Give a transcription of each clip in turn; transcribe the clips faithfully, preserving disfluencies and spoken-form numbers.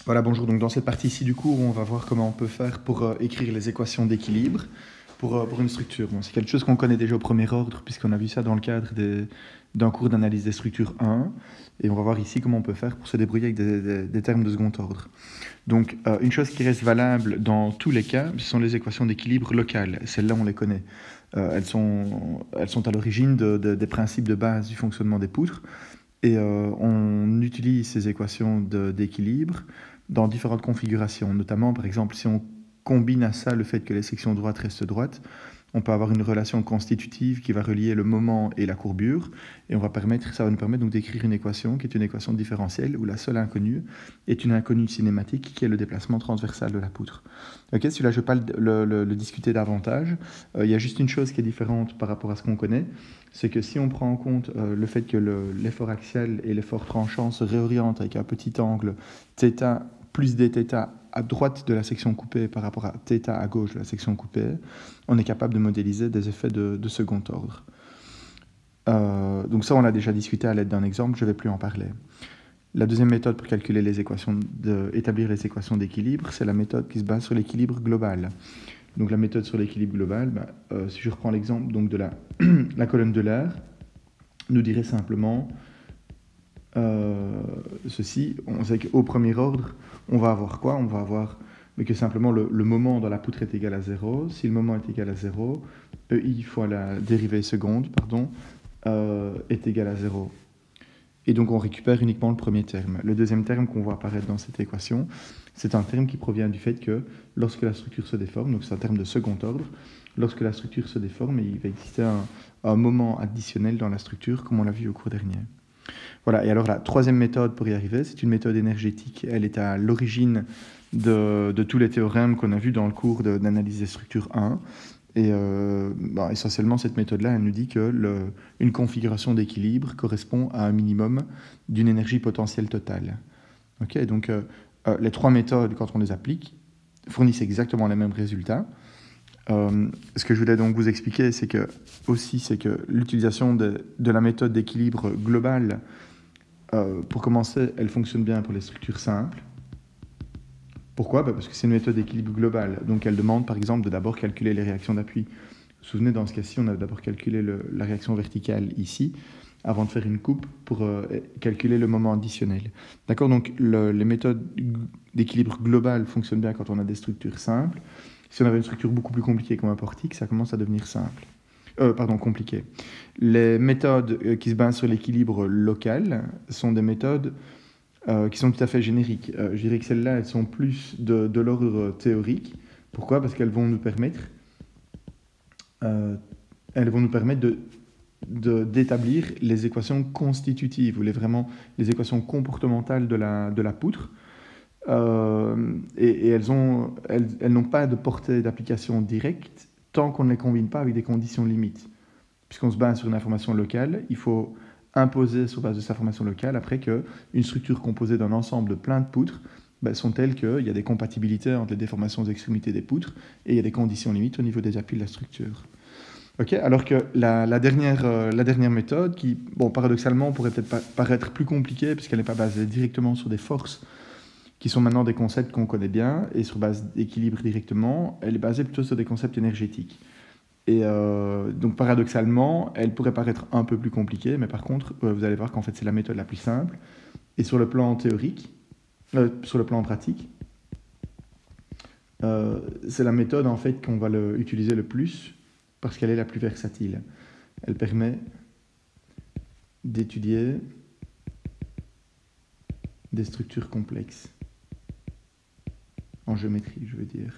Voilà, bonjour. Donc dans cette partie-ci du cours, on va voir comment on peut faire pour euh, écrire les équations d'équilibre pour, euh, pour une structure. Bon, c'est quelque chose qu'on connaît déjà au premier ordre, puisqu'on a vu ça dans le cadre des- d'un cours d'analyse des structures un. Et on va voir ici comment on peut faire pour se débrouiller avec des, des- des termes de second ordre. Donc euh, une chose qui reste valable dans tous les cas, ce sont les équations d'équilibre locales. Celles-là, on les connaît. Euh, elles, sont, elles sont à l'origine de- de- des principes de base du fonctionnement des poutres. Et euh, on utilise ces équations de- d'équilibre dans différentes configurations. Notamment, par exemple, si on combine à ça le fait que les sections droites restent droites, on peut avoir une relation constitutive qui va relier le moment et la courbure, et on va permettre, ça va nous permettre donc d'écrire une équation qui est une équation différentielle où la seule inconnue est une inconnue cinématique qui est le déplacement transversal de la poutre. Ok, celui-là je ne vais pas le, le- le- le discuter davantage. Euh, il y a juste une chose qui est différente par rapport à ce qu'on connaît, c'est que si on prend en compte euh, le fait que le- l'effort axial et l'effort tranchant se réorientent avec un petit angle θ plus dθ à droite de la section coupée par rapport à θ à gauche de la section coupée, on est capable de modéliser des effets de, de second ordre. Euh, donc ça, on l'a déjà discuté à l'aide d'un exemple, je ne vais plus en parler. La deuxième méthode pour calculer les équations, de, établir les équations d'équilibre, c'est la méthode qui se base sur l'équilibre global. Donc la méthode sur l'équilibre global, bah, euh, si je reprends l'exemple donc de la, la colonne de l'air, nous dirait simplement euh, ceci. On sait qu'au premier ordre, on va avoir quoi? On va avoir mais que simplement le, le moment dans la poutre est égal à zéro. Si le moment est égal à zéro, E I fois la dérivée seconde pardon, euh, est égal à zéro. Et donc on récupère uniquement le premier terme. Le deuxième terme qu'on voit apparaître dans cette équation, c'est un terme qui provient du fait que lorsque la structure se déforme, donc c'est un terme de second ordre, lorsque la structure se déforme, il va exister un, un moment additionnel dans la structure, comme on l'a vu au cours dernier. Voilà, et alors la troisième méthode pour y arriver, c'est une méthode énergétique. Elle est à l'origine de, de tous les théorèmes qu'on a vus dans le cours de, d'analyse des structures un. Et euh, bah, essentiellement, cette méthode-là, elle nous dit que le, une configuration d'équilibre correspond à un minimum d'une énergie potentielle totale. Okay, donc, euh, euh, les trois méthodes, quand on les applique, fournissent exactement les mêmes résultats. Euh, ce que je voulais donc vous expliquer, c'est que, aussi, c'est que l'utilisation de, de la méthode d'équilibre globale, euh, pour commencer, elle fonctionne bien pour les structures simples. Pourquoi? Bah parce que c'est une méthode d'équilibre global. Donc elle demande par exemple de d'abord calculer les réactions d'appui. Vous vous souvenez, dans ce cas-ci, on a d'abord calculé le, la réaction verticale ici, avant de faire une coupe pour euh, calculer le moment additionnel. D'accord? Donc le, les méthodes d'équilibre global fonctionnent bien quand on a des structures simples. Si on avait une structure beaucoup plus compliquée comme un portique, ça commence à devenir simple. Euh, pardon, compliqué. Les méthodes euh, qui se basent sur l'équilibre local sont des méthodes euh, qui sont tout à fait génériques. Euh, je dirais que celles-là, elles sont plus de, de l'ordre théorique. Pourquoi? Parce qu'elles vont nous permettre, euh, elles vont nous permettre de, de, d'établir les équations constitutives, ou les, vraiment les équations comportementales de la, de la poutre. Euh, et, et elles, ont, elles, elles n'ont pas de portée d'application directe tant qu'on ne les combine pas avec des conditions limites. Puisqu'on se base sur une information locale, il faut imposer sur base de cette information locale après qu'une structure composée d'un ensemble de plein de poutres ben, sont telles qu'il y a des compatibilités entre les déformations aux extrémités des poutres et il y a des conditions limites au niveau des appuis de la structure. Okay, alors que la, la, dernière, euh, la dernière méthode, qui, bon, paradoxalement, pourrait peut-être pa- paraître plus compliquée puisqu'elle n'est pas basée directement sur des forces qui sont maintenant des concepts qu'on connaît bien et sur base d'équilibre directement, elle est basée plutôt sur des concepts énergétiques. Et euh, donc paradoxalement, elle pourrait paraître un peu plus compliquée, mais par contre, euh, vous allez voir qu'en fait c'est la méthode la plus simple. Et sur le plan théorique, euh, sur le plan pratique, euh, c'est la méthode en fait qu'on va le, utiliser le plus parce qu'elle est la plus versatile. Elle permet d'étudier des structures complexes, en géométrie, je veux dire.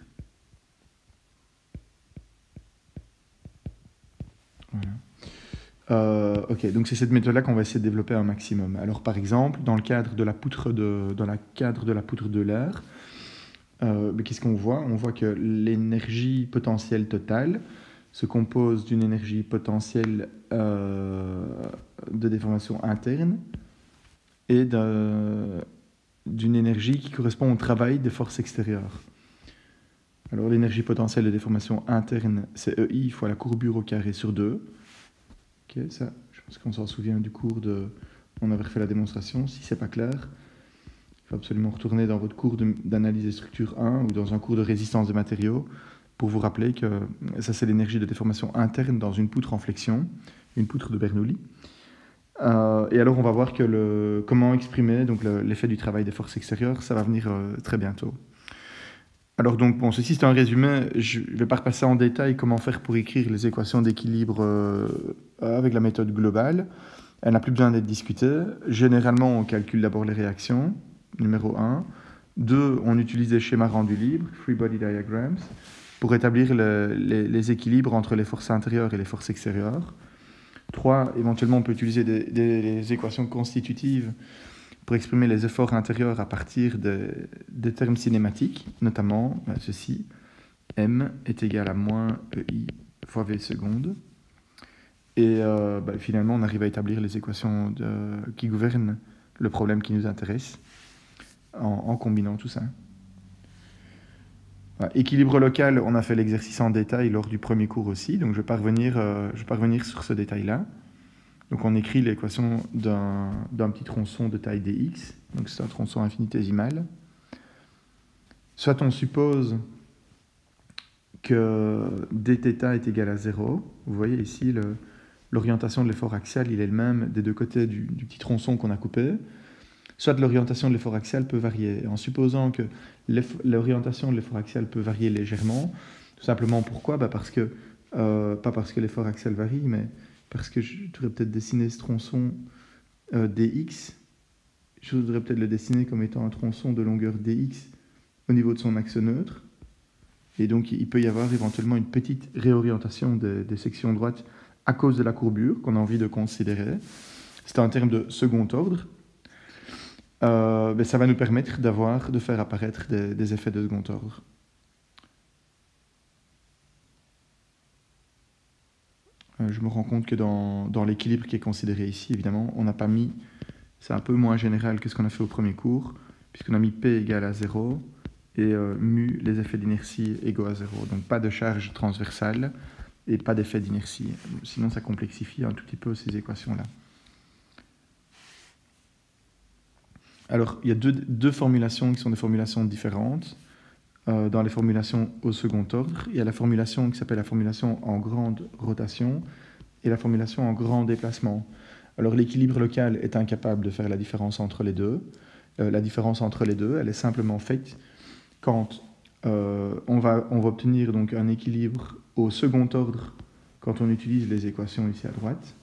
Voilà. Euh, ok, donc c'est cette méthode-là qu'on va essayer de développer un maximum. Alors par exemple, dans le cadre de la poutre de, dans le cadre de la poutre de l'air, euh, qu'est-ce qu'on voit? On voit que l'énergie potentielle totale se compose d'une énergie potentielle euh, de déformation interne et d'une énergie qui correspond au travail des forces extérieures. Alors l'énergie potentielle de déformation interne, c'est E I fois la courbure au carré sur deux. Ok, ça, je pense qu'on s'en souvient du cours de... On avait refait la démonstration, si c'est pas clair. Il faut absolument retourner dans votre cours d'analyse des structures un ou dans un cours de résistance des matériaux pour vous rappeler que ça, c'est l'énergie de déformation interne dans une poutre en flexion, une poutre de Bernoulli. Euh, et alors, on va voir que le, comment exprimer donc l'effet du travail des forces extérieures, ça va venir euh, très bientôt. Alors, donc, bon, ceci c'est un résumé. Je ne vais pas repasser en détail comment faire pour écrire les équations d'équilibre euh, avec la méthode globale. Elle n'a plus besoin d'être discutée. Généralement, on calcule d'abord les réactions, numéro un. deux. On utilise des schémas rendus libres, free body diagrams, pour établir le, les, les équilibres entre les forces intérieures et les forces extérieures. trois. Éventuellement, on peut utiliser des, des, des équations constitutives pour exprimer les efforts intérieurs à partir de, des termes cinématiques, notamment ben, ceci, M est égal à moins E I fois V seconde. Et euh, ben, finalement, on arrive à établir les équations de, qui gouvernent le problème qui nous intéresse en, en combinant tout ça. Voilà. Équilibre local, on a fait l'exercice en détail lors du premier cours aussi, donc je ne vais pas revenir, euh, je vais pas revenir sur ce détail-là. Donc on écrit l'équation d'un d'un petit tronçon de taille dx, donc c'est un tronçon infinitésimal. Soit on suppose que dθ est égal à zéro. Vous voyez ici, l'orientation de l'effort axial, il est le même des deux côtés du, du petit tronçon qu'on a coupé. Soit l'orientation de l'effort axial peut varier. En supposant que l'orientation de l'effort axial peut varier légèrement, tout simplement pourquoi bah parce que, euh, pas parce que l'effort axial varie, mais parce que je devrais peut-être dessiner ce tronçon euh, dx. Je voudrais peut-être le dessiner comme étant un tronçon de longueur dx au niveau de son axe neutre. Et donc, il peut y avoir éventuellement une petite réorientation des, des sections droites à cause de la courbure qu'on a envie de considérer. C'est un terme de second ordre. Euh, ben ça va nous permettre d'avoir, de faire apparaître des, des effets de second ordre. Euh, je me rends compte que dans, dans l'équilibre qui est considéré ici, évidemment, on n'a pas mis, c'est un peu moins général que ce qu'on a fait au premier cours, puisqu'on a mis P égale à zéro et euh, mu, les effets d'inertie égaux à zéro. Donc pas de charge transversale et pas d'effet d'inertie. Sinon, ça complexifie un tout petit peu ces équations-là. Alors, il y a deux, deux formulations qui sont des formulations différentes. Euh, dans les formulations au second ordre, il y a la formulation qui s'appelle la formulation en grande rotation et la formulation en grand déplacement. Alors, l'équilibre local est incapable de faire la différence entre les deux. Euh, la différence entre les deux, elle est simplement faite quand euh, on, va, on va obtenir donc un équilibre au second ordre quand on utilise les équations ici à droite.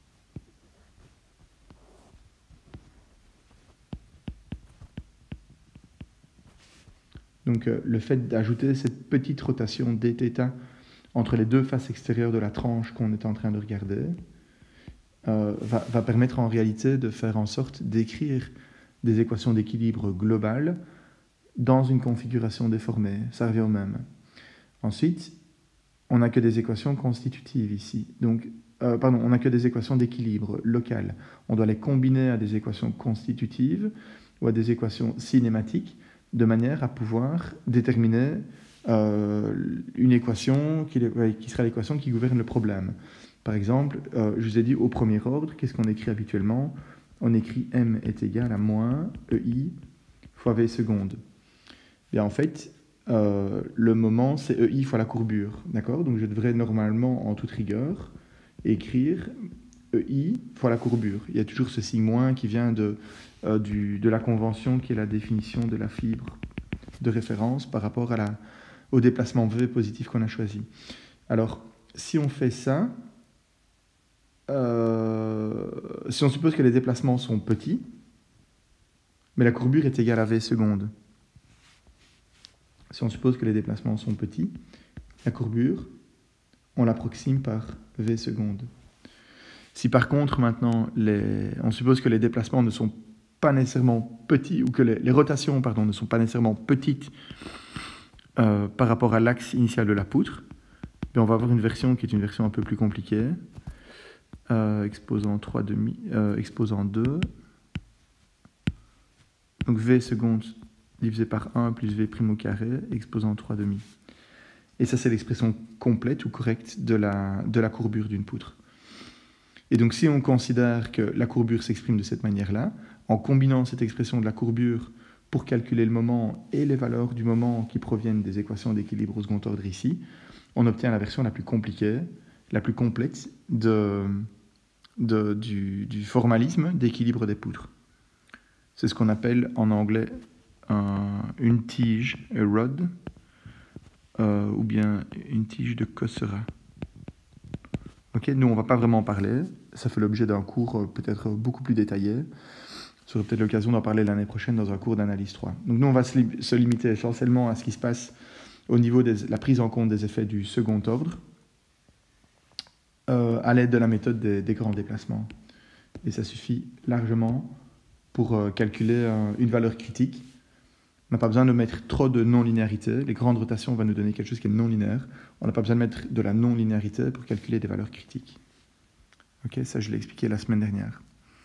Donc euh, le fait d'ajouter cette petite rotation dθ entre les deux faces extérieures de la tranche qu'on est en train de regarder euh, va, va permettre en réalité de faire en sorte d'écrire des équations d'équilibre globales dans une configuration déformée. Ça revient au même. Ensuite, on n'a que des équations constitutives ici. Donc, euh, pardon, on n'a que des équations d'équilibre local. On doit les combiner à des équations constitutives ou à des équations cinématiques de manière à pouvoir déterminer euh, une équation qui, qui sera l'équation qui gouverne le problème. Par exemple, euh, je vous ai dit au premier ordre, qu'est-ce qu'on écrit habituellement? On écrit M est égal à moins E I fois V seconde. Bien, en fait, euh, le moment, c'est E I fois la courbure. D'accord? Donc je devrais normalement, en toute rigueur, écrire E I fois la courbure. Il y a toujours ce signe moins qui vient de, euh, du, de la convention qui est la définition de la fibre de référence par rapport à la, au déplacement V positif qu'on a choisi. Alors, si on fait ça, euh, si on suppose que les déplacements sont petits, mais la courbure est égale à V seconde. Si on suppose que les déplacements sont petits, la courbure, on l'approxime par V seconde. Si par contre, maintenant, les, on suppose que les déplacements ne sont pas nécessairement petits, ou que les, les rotations pardon, ne sont pas nécessairement petites euh, par rapport à l'axe initial de la poutre, bien on va avoir une version qui est une version un peu plus compliquée, euh, exposant trois demi, euh, exposant deux. Donc V seconde divisé par un plus V prime au carré, exposant trois demi. Et ça, c'est l'expression complète ou correcte de la, de la courbure d'une poutre. Et donc, si on considère que la courbure s'exprime de cette manière-là, en combinant cette expression de la courbure pour calculer le moment et les valeurs du moment qui proviennent des équations d'équilibre au second ordre ici, on obtient la version la plus compliquée, la plus complexe de, de, du, du formalisme d'équilibre des poutres. C'est ce qu'on appelle en anglais un, une tige, a rod, euh, ou bien une tige de Kossera. Okay, nous, on ne va pas vraiment en parler. Ça fait l'objet d'un cours euh, peut-être beaucoup plus détaillé. Ça aurait peut-être l'occasion d'en parler l'année prochaine dans un cours d'analyse trois. Donc nous, on va se, li se limiter essentiellement à ce qui se passe au niveau de la prise en compte des effets du second ordre euh, à l'aide de la méthode des, des grands déplacements. Et ça suffit largement pour euh, calculer euh, une valeur critique. On n'a pas besoin de mettre trop de non-linéarité. Les grandes rotations vont nous donner quelque chose qui est non-linéaire. On n'a pas besoin de mettre de la non-linéarité pour calculer des valeurs critiques. Ok, ça, je l'ai expliqué la semaine dernière.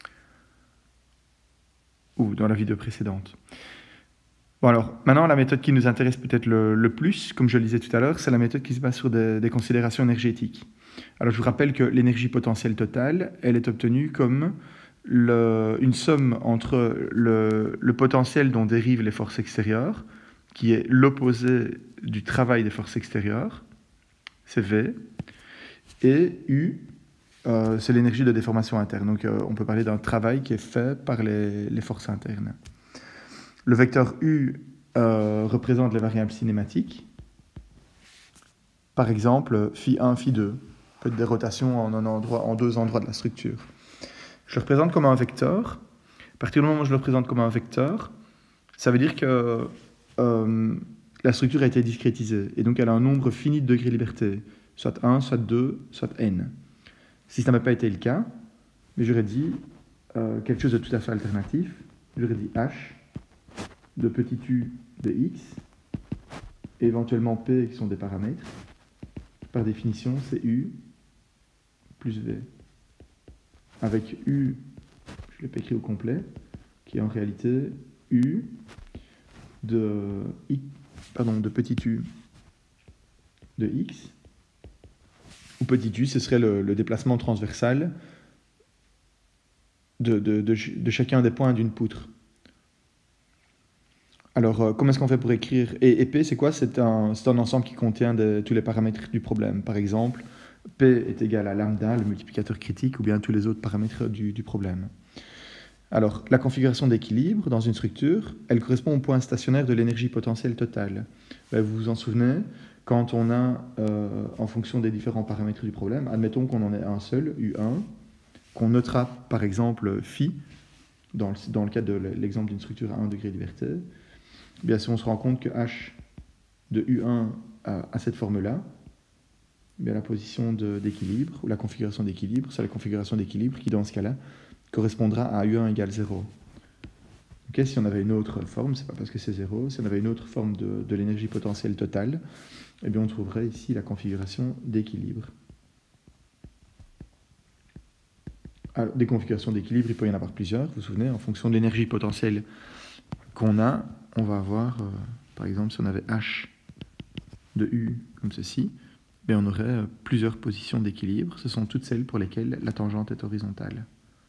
Ou dans la vidéo précédente. Bon alors, maintenant, la méthode qui nous intéresse peut-être le, le plus, comme je le disais tout à l'heure, c'est la méthode qui se base sur des, des considérations énergétiques. Alors, je vous rappelle que l'énergie potentielle totale, elle est obtenue comme le, une somme entre le, le potentiel dont dérivent les forces extérieures, qui est l'opposé du travail des forces extérieures, c'est V, et U, euh, c'est l'énergie de déformation interne. Donc, euh, on peut parler d'un travail qui est fait par les, les forces internes. Le vecteur U euh, représente les variables cinématiques. Par exemple, phi un, phi deux, peut être des rotations en, un endroit, en deux endroits de la structure. Je le représente comme un vecteur. À partir du moment où je le représente comme un vecteur, ça veut dire que euh, la structure a été discrétisée. Et donc, elle a un nombre fini de degrés de liberté, soit un, soit deux, soit n. Si ça n'avait pas été le cas, mais j'aurais dit euh, quelque chose de tout à fait alternatif. J'aurais dit h de petit u de x, et éventuellement p qui sont des paramètres. Par définition, c'est u plus v. Avec u, je l'ai pas écrit au complet, qui est en réalité u de, i, pardon, de petit u de x, où petit u, ce serait le, le déplacement transversal de, de, de, de chacun des points d'une poutre. Alors, euh, comment est-ce qu'on fait pour écrire? Et, et P, c'est quoi? C'est un, c'est un ensemble qui contient de, tous les paramètres du problème. Par exemple, P est égal à lambda, le multiplicateur critique, ou bien tous les autres paramètres du, du problème. Alors, la configuration d'équilibre dans une structure, elle correspond au point stationnaire de l'énergie potentielle totale. Ben, vous vous en souvenez, quand on a, euh, en fonction des différents paramètres du problème, admettons qu'on en ait un seul, U un, qu'on notera par exemple phi, dans le, dans le cadre de l'exemple d'une structure à un degré de liberté. Bien, si on se rend compte que h de U un a, a cette forme-là, bien la position d'équilibre, ou la configuration d'équilibre, c'est la configuration d'équilibre qui, dans ce cas-là, correspondra à U un égale zéro. Okay, si on avait une autre forme, c'est pas parce que c'est zéro, si on avait une autre forme de, de l'énergie potentielle totale, eh bien on trouverait ici la configuration d'équilibre. Alors, des configurations d'équilibre, il peut y en avoir plusieurs, vous vous souvenez, en fonction de l'énergie potentielle qu'on a, on va avoir, euh, par exemple, si on avait h de u comme ceci, bien on aurait euh, plusieurs positions d'équilibre. Ce sont toutes celles pour lesquelles la tangente est horizontale.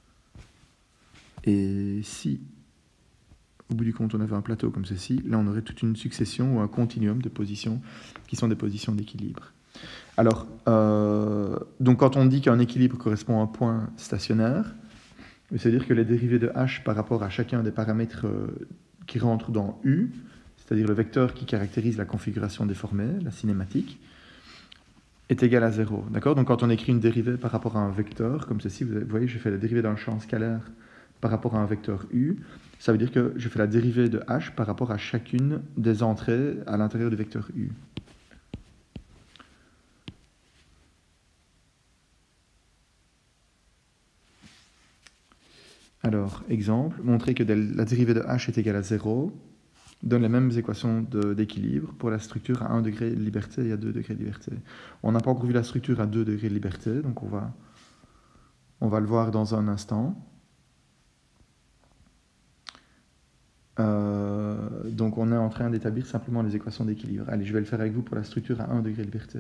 Et si, au bout du compte, on avait un plateau comme ceci, là on aurait toute une succession ou un continuum de positions qui sont des positions d'équilibre. Alors, euh, donc quand on dit qu'un équilibre correspond à un point stationnaire, c'est-à-dire que les dérivées de h par rapport à chacun des paramètres euh, qui rentrent dans U, c'est-à-dire le vecteur qui caractérise la configuration déformée, la cinématique, est égal à zéro. D'accord? Donc quand on écrit une dérivée par rapport à un vecteur, comme ceci, vous voyez, je fais la dérivée d'un champ scalaire par rapport à un vecteur U, ça veut dire que je fais la dérivée de h par rapport à chacune des entrées à l'intérieur du vecteur U. Alors, exemple, montrer que la dérivée de h est égale à zéro donne les mêmes équations d'équilibre pour la structure à un degré de liberté et à deux degrés de liberté. On n'a pas encore vu la structure à deux degrés de liberté, donc on va, on va le voir dans un instant. Euh, donc on est en train d'établir simplement les équations d'équilibre. Allez, je vais le faire avec vous pour la structure à un degré de liberté.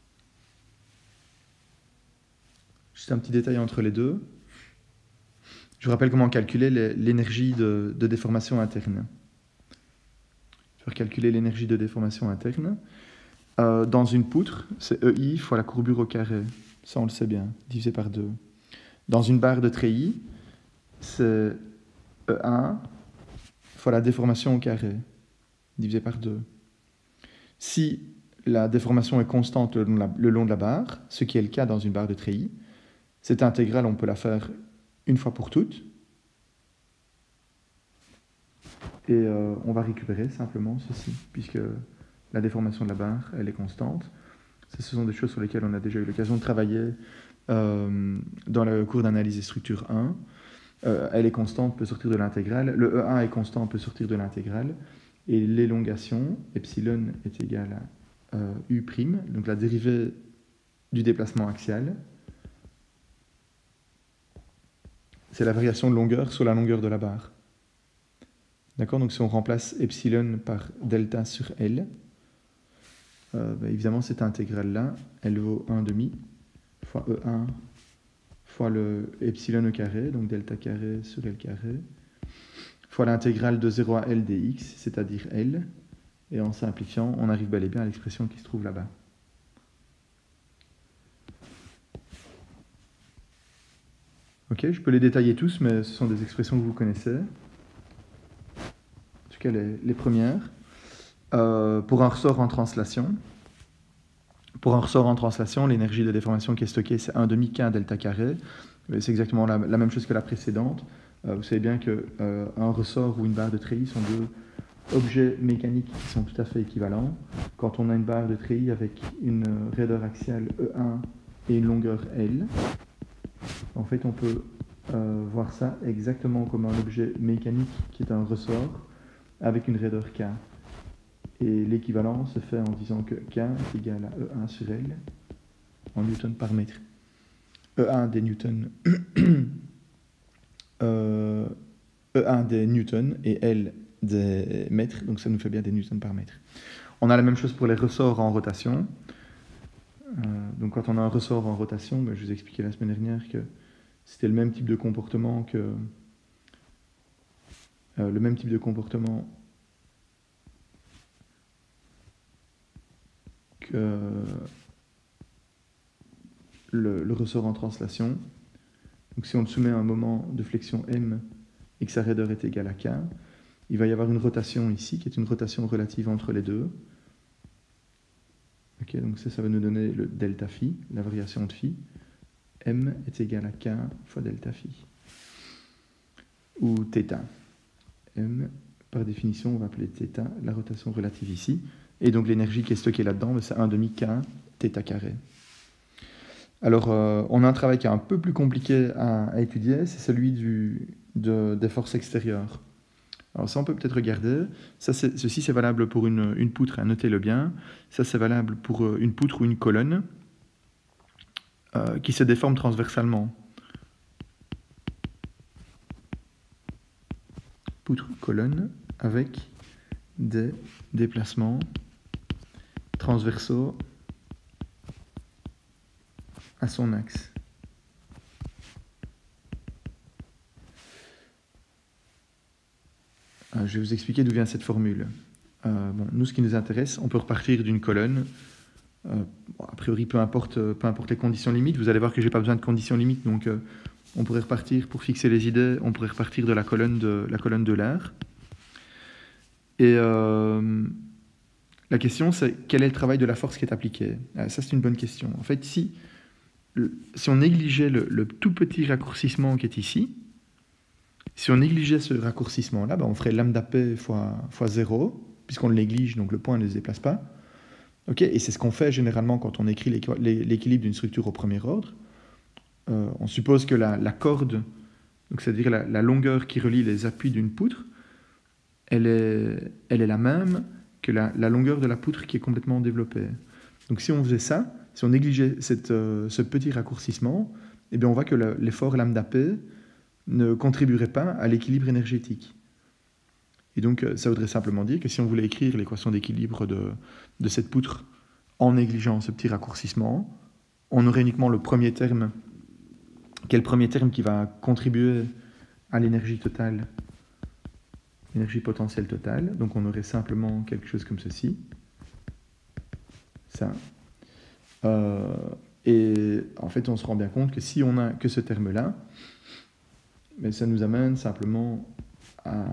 Juste un petit détail entre les deux. Je vous rappelle comment calculer l'énergie de, de déformation interne. Je vais calculer l'énergie de déformation interne. Euh, dans une poutre, c'est E I fois la courbure au carré. Ça, on le sait bien, divisé par deux. Dans une barre de treillis, c'est E un fois la déformation au carré, divisé par deux. Si la déformation est constante le long de la, le long de la barre, ce qui est le cas dans une barre de treillis, cette intégrale, on peut la faire une fois pour toutes. Et euh, on va récupérer simplement ceci, puisque la déformation de la barre, elle est constante. Ce sont des choses sur lesquelles on a déjà eu l'occasion de travailler euh, dans le cours d'analyse des structures un. Euh, elle est constante, peut sortir de l'intégrale. Le E un est constant, peut sortir de l'intégrale. Et l'élongation, epsilon est égal à euh, U', donc la dérivée du déplacement axial. C'est la variation de longueur sur la longueur de la barre. D'accord? Donc si on remplace epsilon par delta sur L, euh, bah, évidemment cette intégrale-là, elle vaut un demi fois E un fois le epsilon au carré, donc delta carré sur L carré, fois l'intégrale de zéro à L dx, c'est-à-dire L, et en simplifiant, on arrive bel et bien à l'expression qui se trouve là-bas. Ok, je peux les détailler tous, mais ce sont des expressions que vous connaissez. En tout cas, les, les premières. Euh, pour un ressort en translation, pour un ressort en translation, l'énergie de déformation qui est stockée, c'est un demi K delta carré. C'est exactement la, la même chose que la précédente. Euh, vous savez bien qu'un euh, ressort ou une barre de treillis sont deux objets mécaniques qui sont tout à fait équivalents. Quand on a une barre de treillis avec une raideur axiale E un et une longueur L, en fait, on peut euh, voir ça exactement comme un objet mécanique qui est un ressort avec une raideur K. Et l'équivalent se fait en disant que K est égal à E un sur L en newton par mètre. E un des newtons, euh, E un des newtons et L des mètres, donc ça nous fait bien des newtons par mètre. On a la même chose pour les ressorts en rotation. Euh, donc quand on a un ressort en rotation, ben, je vous ai expliqué la semaine dernière que c'était le même type de comportement que euh, le même type de comportement que le, le ressort en translation. Donc si on le soumet à un moment de flexion M et que sa raideur est égale à K, il va y avoir une rotation ici qui est une rotation relative entre les deux. Ok, donc ça, ça va nous donner le delta phi, la variation de phi. M est égal à K fois delta phi. Ou θ. M, par définition, on va appeler θ la rotation relative ici. Et donc l'énergie qui est stockée là-dedans, c'est un demi K θ carré. Alors, euh, on a un travail qui est un peu plus compliqué à, à étudier, c'est celui du, de, des forces extérieures. Alors ça, on peut peut-être regarder. Ça, ceci, c'est valable pour une, une poutre, hein, notez-le bien. Ça, c'est valable pour une poutre ou une colonne euh, qui se déforme transversalement. Poutre, colonne, avec des déplacements transversaux à son axe. Euh, je vais vous expliquer d'où vient cette formule. Euh, bon, nous, ce qui nous intéresse, on peut repartir d'une colonne. Euh, bon, a priori, peu importe, peu importe les conditions limites. Vous allez voir que je n'ai pas besoin de conditions limites, donc euh, on pourrait repartir, pour fixer les idées, on pourrait repartir de la colonne de, la colonne de l'air. Et euh, la question, c'est quel est le travail de la force qui est appliquée? euh, Ça, c'est une bonne question. En fait, si, le, si on négligeait le, le tout petit raccourcissement qui est ici, si on négligeait ce raccourcissement-là, ben on ferait lambda p fois, fois zéro, puisqu'on le néglige, donc le point ne se déplace pas. Okay, et c'est ce qu'on fait généralement quand on écrit l'équilibre d'une structure au premier ordre. Euh, on suppose que la, la corde, c'est-à-dire la, la longueur qui relie les appuis d'une poutre, elle est, elle est la même que la, la longueur de la poutre qui est complètement développée. Donc si on faisait ça, si on négligeait cette, euh, ce petit raccourcissement, eh bien on voit que l'effort lambda p ne contribuerait pas à l'équilibre énergétique. Et donc ça voudrait simplement dire que si on voulait écrire l'équation d'équilibre de, de cette poutre en négligeant ce petit raccourcissement, on aurait uniquement le premier terme, qui est le premier terme qui va contribuer à l'énergie totale, l'énergie potentielle totale. Donc on aurait simplement quelque chose comme ceci. Ça. Euh, et en fait, on se rend bien compte que si on n'a que ce terme-là, mais ça nous amène simplement à...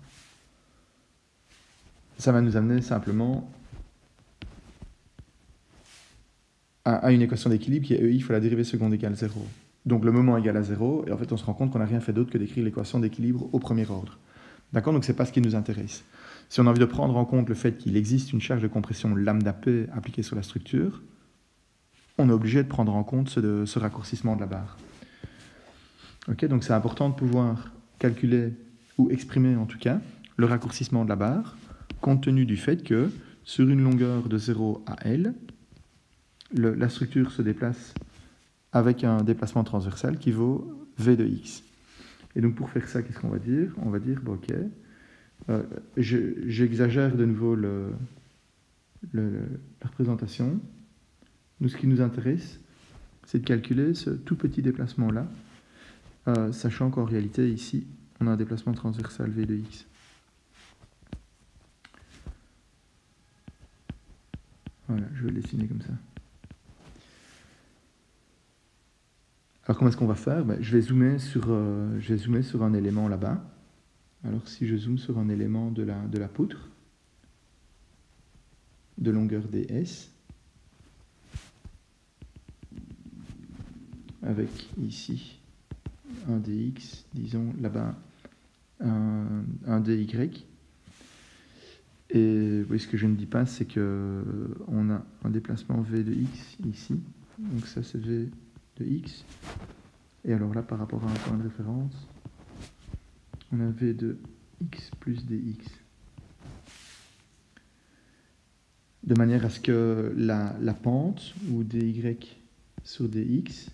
Ça va nous amener simplement à, à une équation d'équilibre qui est E I fois la dérivée seconde égale zéro. Donc le moment égale à zéro, et en fait on se rend compte qu'on n'a rien fait d'autre que d'écrire l'équation d'équilibre au premier ordre. D'accord? Donc c'est pas ce qui nous intéresse. Si on a envie de prendre en compte le fait qu'il existe une charge de compression lambda P appliquée sur la structure, on est obligé de prendre en compte ce, de, ce raccourcissement de la barre. Okay, donc c'est important de pouvoir calculer, ou exprimer en tout cas, le raccourcissement de la barre, compte tenu du fait que, sur une longueur de zéro à L, le, la structure se déplace avec un déplacement transversal qui vaut V de X. Et donc pour faire ça, qu'est-ce qu'on va dire? On va dire, bon, ok, euh, j'exagère de nouveau le, le, la représentation. Nous, ce qui nous intéresse, c'est de calculer ce tout petit déplacement-là, euh, sachant qu'en réalité, ici, on a un déplacement transversal V de X. Voilà, je vais le dessiner comme ça. Alors comment est-ce qu'on va faire? Ben, je vais zoomer sur, euh, je vais zoomer sur un élément là-bas. Alors si je zoome sur un élément de la, de la poutre, de longueur ds, avec ici un dx, disons là-bas un, un dy. Et oui, ce que je ne dis pas, c'est qu'on a un déplacement v de x ici. Donc ça, c'est v de x. Et alors là, par rapport à un point de référence, on a v de x plus dx. De manière à ce que la, la pente, ou dy sur dx,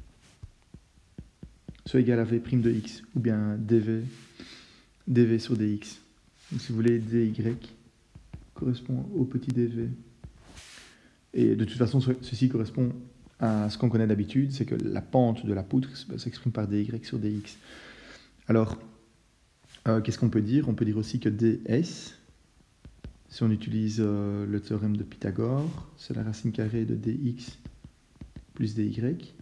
soit égale à v' de x, ou bien dv, dv sur dx. Donc si vous voulez, dy correspond au petit dv. Et de toute façon, ceci correspond à ce qu'on connaît d'habitude, c'est que la pente de la poutre s'exprime par dy sur dx. Alors, euh, qu'est-ce qu'on peut dire? On peut dire aussi que ds, si on utilise euh, le théorème de Pythagore, c'est la racine carrée de dx plus dy.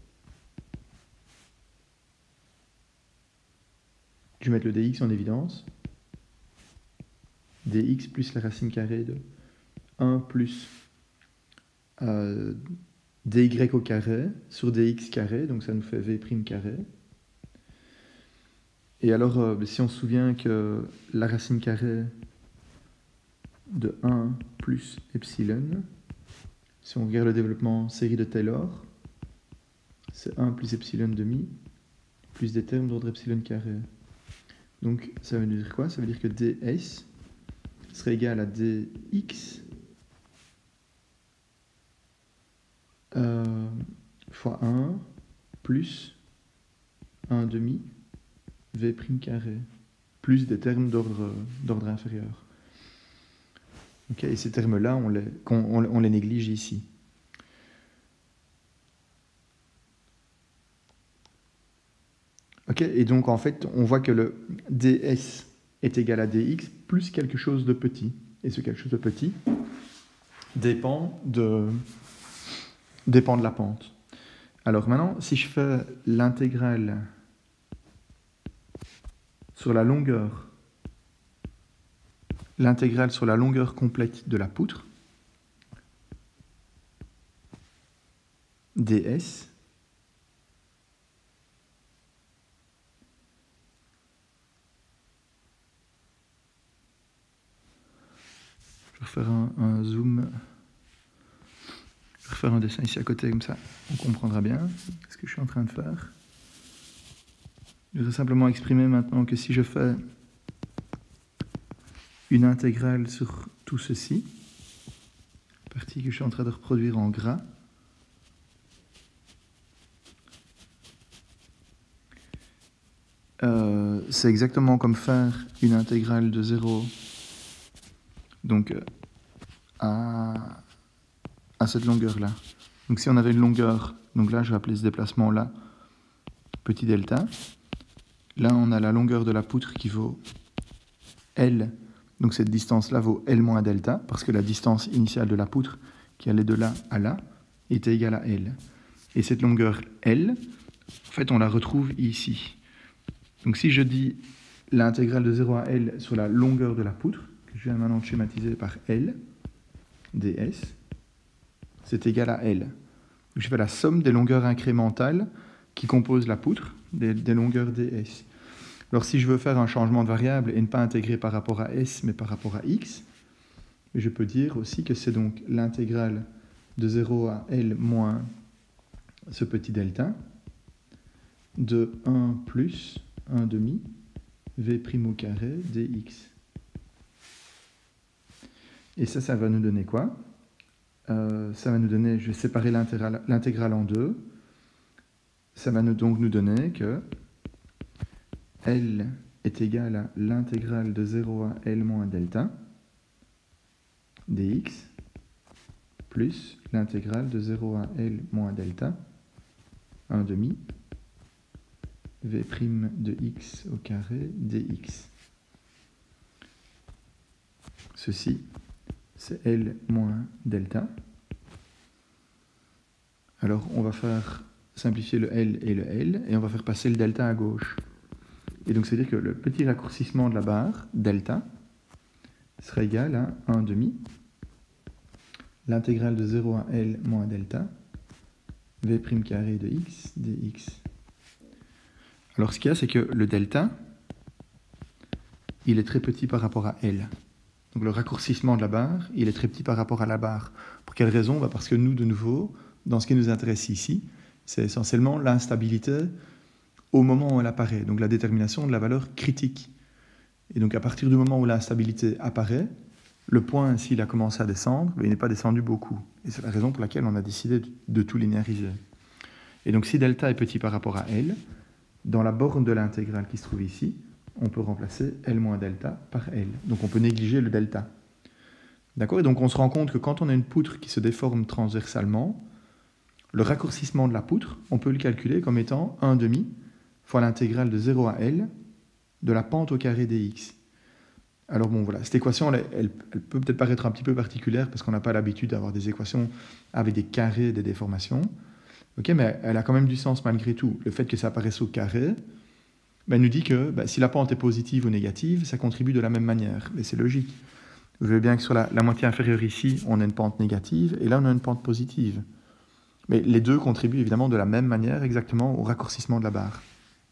Je vais mettre le dx en évidence. Dx plus la racine carrée de un plus euh, dy au carré sur dx carré, donc ça nous fait v' carré. Et alors, euh, si on se souvient que la racine carrée de un plus epsilon, si on regarde le développement série de Taylor, c'est un plus epsilon demi, plus des termes d'ordre epsilon carré. Donc ça veut dire quoi? Ça veut dire que ds serait égal à dx euh, fois un plus un demi v' carré, plus des termes d'ordre d'ordre inférieur. Okay, et ces termes-là, on les, on, on les néglige ici. Okay, et donc, en fait, on voit que le ds est égal à dx plus quelque chose de petit. Et ce quelque chose de petit dépend de, dépend de la pente. Alors maintenant, si je fais l'intégrale sur la longueur, l'intégrale sur la longueur complète de la poutre, ds, je vais refaire un, un zoom, je vais refaire un dessin ici à côté comme ça, on comprendra bien ce que je suis en train de faire. Je vais simplement exprimer maintenant que si je fais une intégrale sur tout ceci, partie que je suis en train de reproduire en gras, euh, c'est exactement comme faire une intégrale de zéro donc à, à cette longueur-là. Donc si on avait une longueur, donc là je vais appeler ce déplacement-là petit delta, Là, on a la longueur de la poutre qui vaut L. Donc cette distance-là vaut L moins delta, parce que la distance initiale de la poutre, qui allait de là à là, était égale à L. Et cette longueur L, en fait, on la retrouve ici. Donc si je dis l'intégrale de zéro à L sur la longueur de la poutre, que je viens maintenant de schématiser par L, ds, c'est égal à L. Donc je fais la somme des longueurs incrémentales qui composent la poutre, des, des longueurs ds. Alors si je veux faire un changement de variable et ne pas intégrer par rapport à s, mais par rapport à x, je peux dire aussi que c'est donc l'intégrale de zéro à L moins ce petit delta de un plus un demi v' au carré dx. Et ça, ça va nous donner quoi? euh, Ça va nous donner, je vais séparer l'intégrale en deux. Ça va nous, donc nous donner que L est égal à l'intégrale de zéro à L moins delta dx plus l'intégrale de zéro à L moins delta un demi v' de x au carré dx. Ceci, c'est L moins delta. Alors, on va faire simplifier le L et le L, et on va faire passer le delta à gauche. Et donc, c'est-à-dire que le petit raccourcissement de la barre, delta, sera égal à un demi, l'intégrale de zéro à L moins delta, v' carré de x dx. Alors, ce qu'il y a, c'est que le delta, il est très petit par rapport à L. Donc, le raccourcissement de la barre, il est très petit par rapport à la barre. Pour quelle raison? Bah parce que nous, de nouveau, dans ce qui nous intéresse ici, c'est essentiellement l'instabilité au moment où elle apparaît, donc la détermination de la valeur critique. Et donc, à partir du moment où l'instabilité apparaît, le point, s'il a commencé à descendre, il n'est pas descendu beaucoup. Et c'est la raison pour laquelle on a décidé de tout linéariser. Et donc, si delta est petit par rapport à L, dans la borne de l'intégrale qui se trouve ici, on peut remplacer L moins delta par L. Donc, on peut négliger le delta. D'accord? Et donc, on se rend compte que quand on a une poutre qui se déforme transversalement, le raccourcissement de la poutre, on peut le calculer comme étant un demi fois l'intégrale de zéro à L de la pente au carré dx. Alors bon, voilà, cette équation, elle, elle, elle peut peut-être paraître un petit peu particulière parce qu'on n'a pas l'habitude d'avoir des équations avec des carrés et des déformations. Ok, mais elle a quand même du sens malgré tout. Le fait que ça apparaisse au carré, ben, nous dit que ben, si la pente est positive ou négative, ça contribue de la même manière. Mais c'est logique. Vous voyez bien que sur la, la moitié inférieure ici, on a une pente négative, et là, on a une pente positive. Mais les deux contribuent évidemment de la même manière, exactement au raccourcissement de la barre.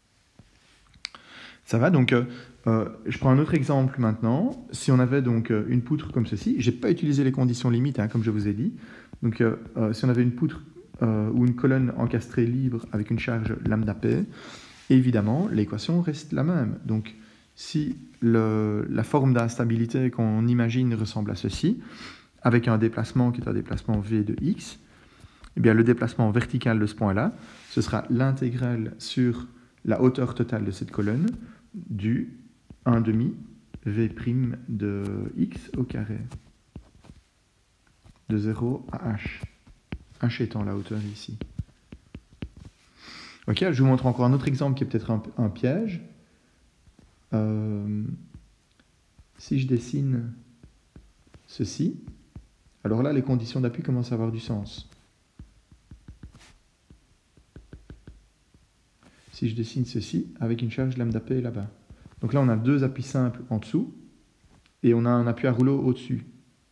Ça va, donc euh, euh, je prends un autre exemple maintenant. Si on avait donc euh, une poutre comme ceci, je n'ai pas utilisé les conditions limites, hein, comme je vous ai dit. Donc euh, euh, si on avait une poutre euh, ou une colonne encastrée libre avec une charge lambda p, évidemment, l'équation reste la même. Donc si le, la forme d'instabilité qu'on imagine ressemble à ceci, avec un déplacement qui est un déplacement v de x, eh bien, le déplacement vertical de ce point-là, ce sera l'intégrale sur la hauteur totale de cette colonne du un demi v' de x au carré de zéro à h. h étant la hauteur ici. Ok, je vous montre encore un autre exemple qui est peut-être un, un piège. Euh, si je dessine ceci, alors là, les conditions d'appui commencent à avoir du sens. Si je dessine ceci avec une charge lambda p là-bas. Donc là, on a deux appuis simples en dessous et on a un appui à rouleau au-dessus.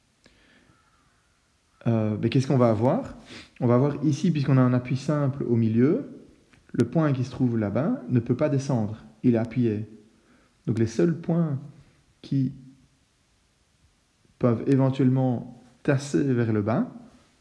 Euh, mais qu'est-ce qu'on va avoir? On va avoir ici, puisqu'on a un appui simple au milieu, le point qui se trouve là-bas ne peut pas descendre, il est appuyé. Donc les seuls points qui peuvent éventuellement tasser vers le bas,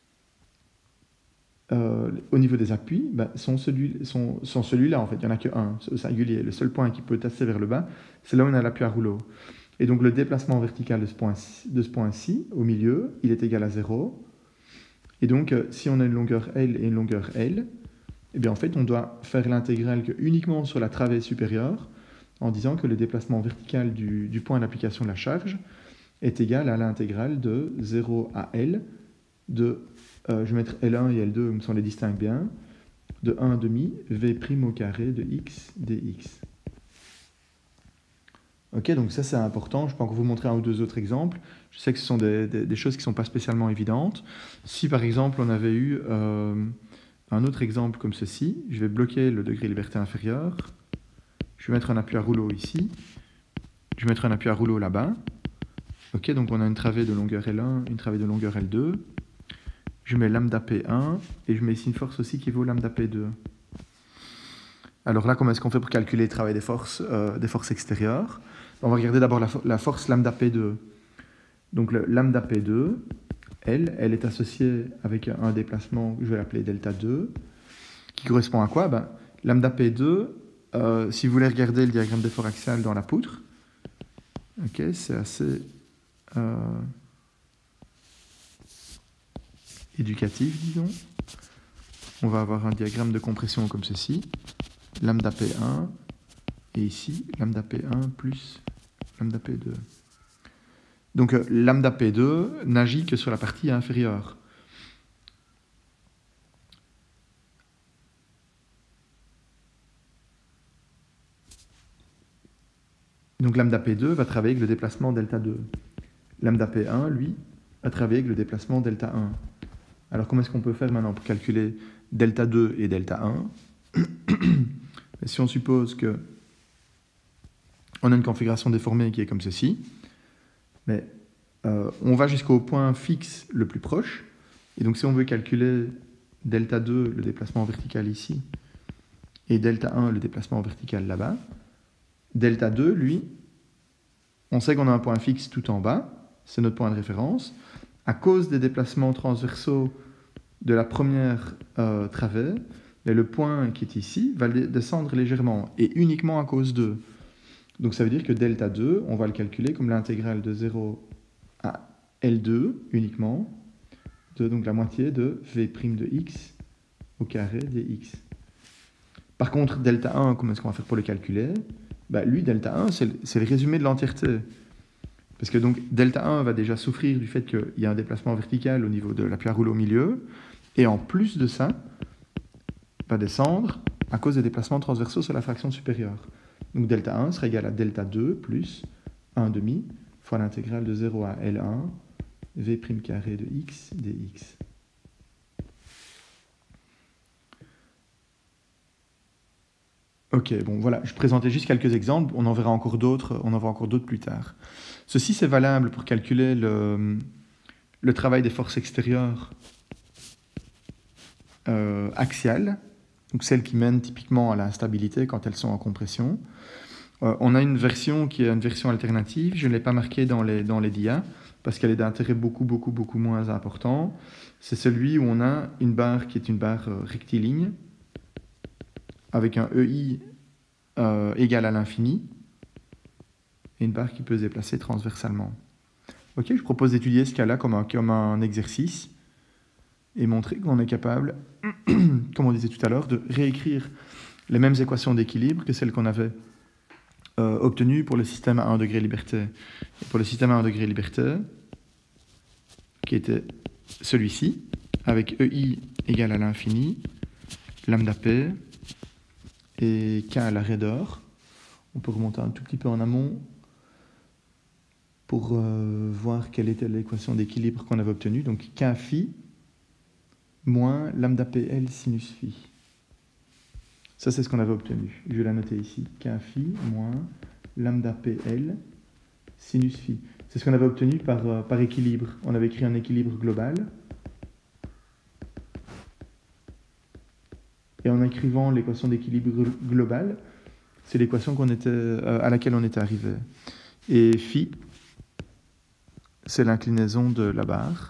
Euh, au niveau des appuis, ben, sont, celui, sont, sont celui-là en fait, il n'y en a qu'un, au singulier. Le seul point qui peut tasser vers le bas, c'est là où on a l'appui à rouleau. Et donc le déplacement vertical de ce point-ci, de ce point-ci, au milieu, il est égal à zéro. Et donc euh, si on a une longueur L et une longueur L, eh bien en fait on doit faire l'intégrale uniquement sur la travée supérieure, en disant que le déplacement vertical du, du point d'application de la charge est égal à l'intégrale de zéro à L de Euh, je vais mettre L un et L deux, comme ça on les distingue bien, de un demi v' au carré de x dx. Ok, donc ça c'est important. Je peux encore vous montrer un ou deux autres exemples. Je sais que ce sont des, des- des choses qui ne sont pas spécialement évidentes. Si par exemple on avait eu euh, un autre exemple comme ceci, je vais bloquer le degré liberté inférieur. Je vais mettre un appui à rouleau ici. Je vais mettre un appui à rouleau là-bas. Ok, donc on a une travée de longueur L un, une travée de longueur L deux. Je mets lambda P un et je mets ici une force aussi qui vaut lambda P deux. Alors là, comment est-ce qu'on fait pour calculer le travail des forces, euh, des forces extérieures? On va regarder d'abord la, la force lambda P deux. Donc le lambda P deux, elle, elle est associée avec un déplacement que je vais l'appeler delta deux, qui correspond à quoi? Ben, lambda P deux, euh, si vous voulez regarder le diagramme d'effort axial dans la poutre, okay, c'est assez euh, éducatif, disons. On va avoir un diagramme de compression comme ceci, lambda P un, et ici, lambda P un plus lambda P deux. Donc euh, lambda P deux n'agit que sur la partie inférieure. Donc lambda P deux va travailler avec le déplacement delta deux. Lambda P un, lui, va travailler avec le déplacement delta un. Alors comment est-ce qu'on peut faire maintenant pour calculer delta deux et delta un? Si on suppose que on a une configuration déformée qui est comme ceci, mais euh, on va jusqu'au point fixe le plus proche, et donc si on veut calculer delta deux, le déplacement vertical ici, et delta un, le déplacement vertical là-bas, delta deux, lui, on sait qu'on a un point fixe tout en bas, c'est notre point de référence. À cause des déplacements transversaux de la première euh, travée, mais le point qui est ici va descendre légèrement, et uniquement à cause d'eux. Donc ça veut dire que delta deux, on va le calculer comme l'intégrale de zéro à L deux uniquement, de donc la moitié de V' de x au carré dx. Par contre, delta un, comment est-ce qu'on va faire pour le calculer? Bah, lui, delta un, c'est le, le résumé de l'entièreté. Parce que donc delta un va déjà souffrir du fait qu'il y a un déplacement vertical au niveau de l'appui à rouleau au milieu, et en plus de ça, va descendre à cause des déplacements transversaux sur la fraction supérieure. Donc delta un sera égal à delta deux plus un demi fois l'intégrale de zéro à L un, V' carré de x dx. Ok, bon voilà, je présentais juste quelques exemples, on en verra encore d'autres, on en verra encore d'autres plus tard. Ceci, c'est valable pour calculer le, le travail des forces extérieures euh, axiales, donc celles qui mènent typiquement à l'instabilité quand elles sont en compression. Euh, on a une version qui est une version alternative, je ne l'ai pas marquée dans les, dans les dias, parce qu'elle est d'intérêt beaucoup, beaucoup, beaucoup moins important. C'est celui où on a une barre qui est une barre euh, rectiligne, avec un E I euh, égal à l'infini, et une barre qui peut se déplacer transversalement. Ok, je propose d'étudier ce cas-là comme un, comme un exercice, et montrer qu'on est capable, comme on disait tout à l'heure, de réécrire les mêmes équations d'équilibre que celles qu'on avait euh, obtenues pour le système à un degré liberté. Et pour le système à un degré liberté, qui était celui-ci, avec E I égale à l'infini, lambda P, et K à l'arrêt d'or. On peut remonter un tout petit peu en amont pour euh, voir quelle était l'équation d'équilibre qu'on avait obtenue. Donc K phi moins lambda P L sinus phi. Ça, c'est ce qu'on avait obtenu. Je vais la noter ici. K phi moins lambda P L sinus phi. C'est ce qu'on avait obtenu par, euh, par équilibre. On avait écrit un équilibre global. Et en écrivant l'équation d'équilibre global, c'est l'équation qu'on était, euh, à laquelle on était arrivé. Et phi, c'est l'inclinaison de la barre.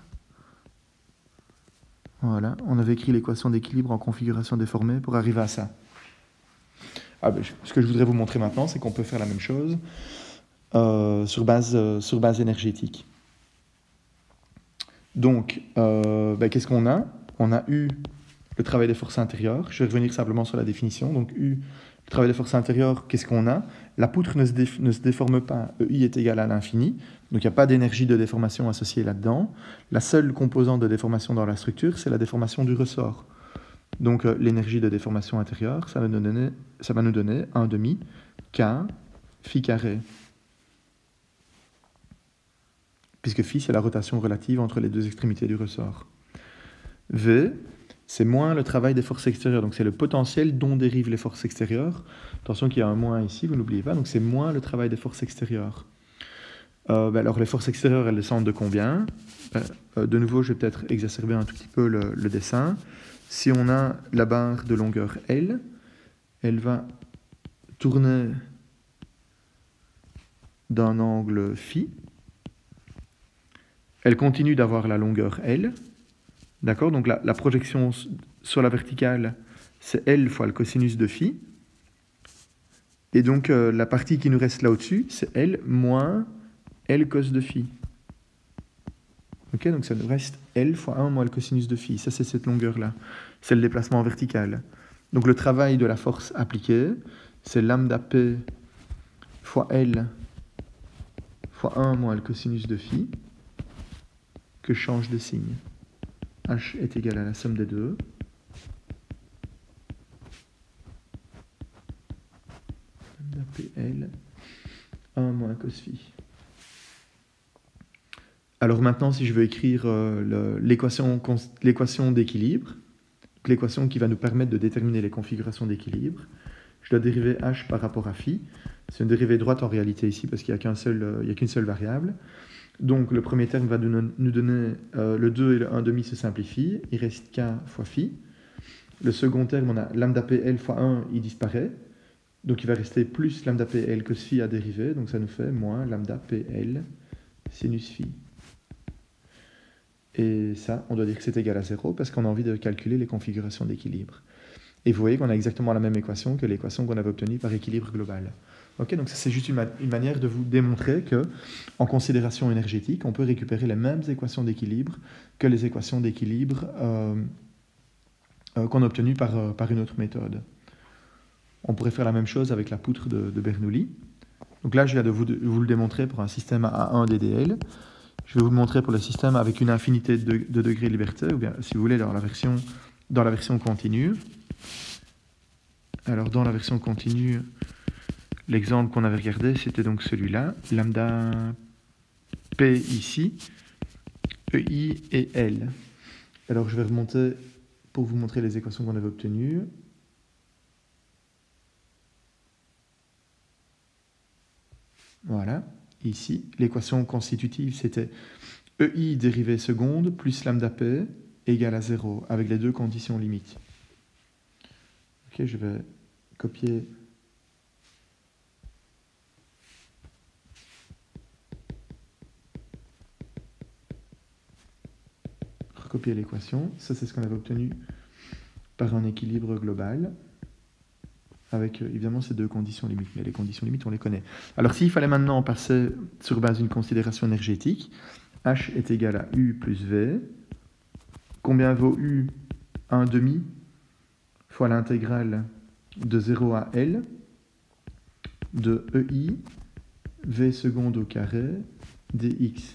Voilà, on avait écrit l'équation d'équilibre en configuration déformée pour arriver à ça. Ah ben, ce que je voudrais vous montrer maintenant, c'est qu'on peut faire la même chose euh, sur, base, euh, sur base énergétique. Donc, euh, ben, qu'est-ce qu'on a? On a eu le travail des forces intérieures. Je vais revenir simplement sur la définition. Donc, U, le travail des forces intérieures, qu'est-ce qu'on a? La poutre ne se, dé, ne se déforme pas. E I est égal à l'infini. Donc, il n'y a pas d'énergie de déformation associée là-dedans. La seule composante de déformation dans la structure, c'est la déformation du ressort. Donc, euh, l'énergie de déformation intérieure, ça va nous donner, ça va nous donner un demi K phi carré puisque phi, c'est la rotation relative entre les deux extrémités du ressort. V, c'est moins le travail des forces extérieures, donc c'est le potentiel dont dérivent les forces extérieures. Attention qu'il y a un moins ici, vous n'oubliez pas, donc c'est moins le travail des forces extérieures. Euh, ben alors les forces extérieures, elles descendent de combien? euh, De nouveau, je vais peut-être exacerber un tout petit peu le, le dessin. Si on a la barre de longueur L, elle va tourner d'un angle phi. Elle continue d'avoir la longueur L. D'accord? Donc la, la projection sur la verticale, c'est L fois le cosinus de phi. Et donc euh, la partie qui nous reste là au-dessus, c'est L moins L cos de phi. Ok, donc ça nous reste L fois un moins le cosinus de phi. Ça, c'est cette longueur-là. C'est le déplacement vertical. Donc le travail de la force appliquée, c'est lambda P fois L fois un moins le cosinus de phi, que je change de signe. H est égal à la somme des deux. Lambda P L, un moins cos phi. Alors maintenant, si je veux écrire euh, l'équation d'équilibre, l'équation qui va nous permettre de déterminer les configurations d'équilibre, je dois dériver h par rapport à phi. C'est une dérivée droite en réalité ici, parce qu'il n'y a qu'un seul, euh, il y a qu'une seule variable. Donc le premier terme va nous donner euh, le deux et le un demi se simplifient, il reste k fois phi. Le second terme, on a lambda pl fois un, il disparaît. Donc il va rester plus lambda pl cos phi à dériver, donc ça nous fait moins lambda pl sinus phi. Et ça, on doit dire que c'est égal à zéro parce qu'on a envie de calculer les configurations d'équilibre. Et vous voyez qu'on a exactement la même équation que l'équation qu'on avait obtenue par équilibre global. Ok, donc ça c'est juste une, ma une manière de vous démontrer que, en considération énergétique, on peut récupérer les mêmes équations d'équilibre que les équations d'équilibre euh, euh, qu'on a obtenues par, euh, par une autre méthode. On pourrait faire la même chose avec la poutre de, de Bernoulli. Donc là, je viens de vous, de vous le démontrer pour un système à un D D L. Je vais vous le montrer pour le système avec une infinité de, de degrés de liberté, ou bien, si vous voulez, dans la version, dans la version continue. Alors, dans la version continue, l'exemple qu'on avait regardé, c'était donc celui-là, lambda P ici, E I et L. Alors, je vais remonter pour vous montrer les équations qu'on avait obtenues. Voilà. Ici, l'équation constitutive, c'était E I dérivée seconde plus lambda P égale à zéro, avec les deux conditions limites. Ok, je vais copier recopier l'équation. Ça, c'est ce qu'on avait obtenu par un équilibre global, avec évidemment ces deux conditions limites. Mais les conditions limites, on les connaît. Alors, s'il fallait maintenant passer sur base d'une considération énergétique, H est égal à U plus V. Combien vaut U? un demi fois l'intégrale de zéro à L de E I, V seconde au carré, dx.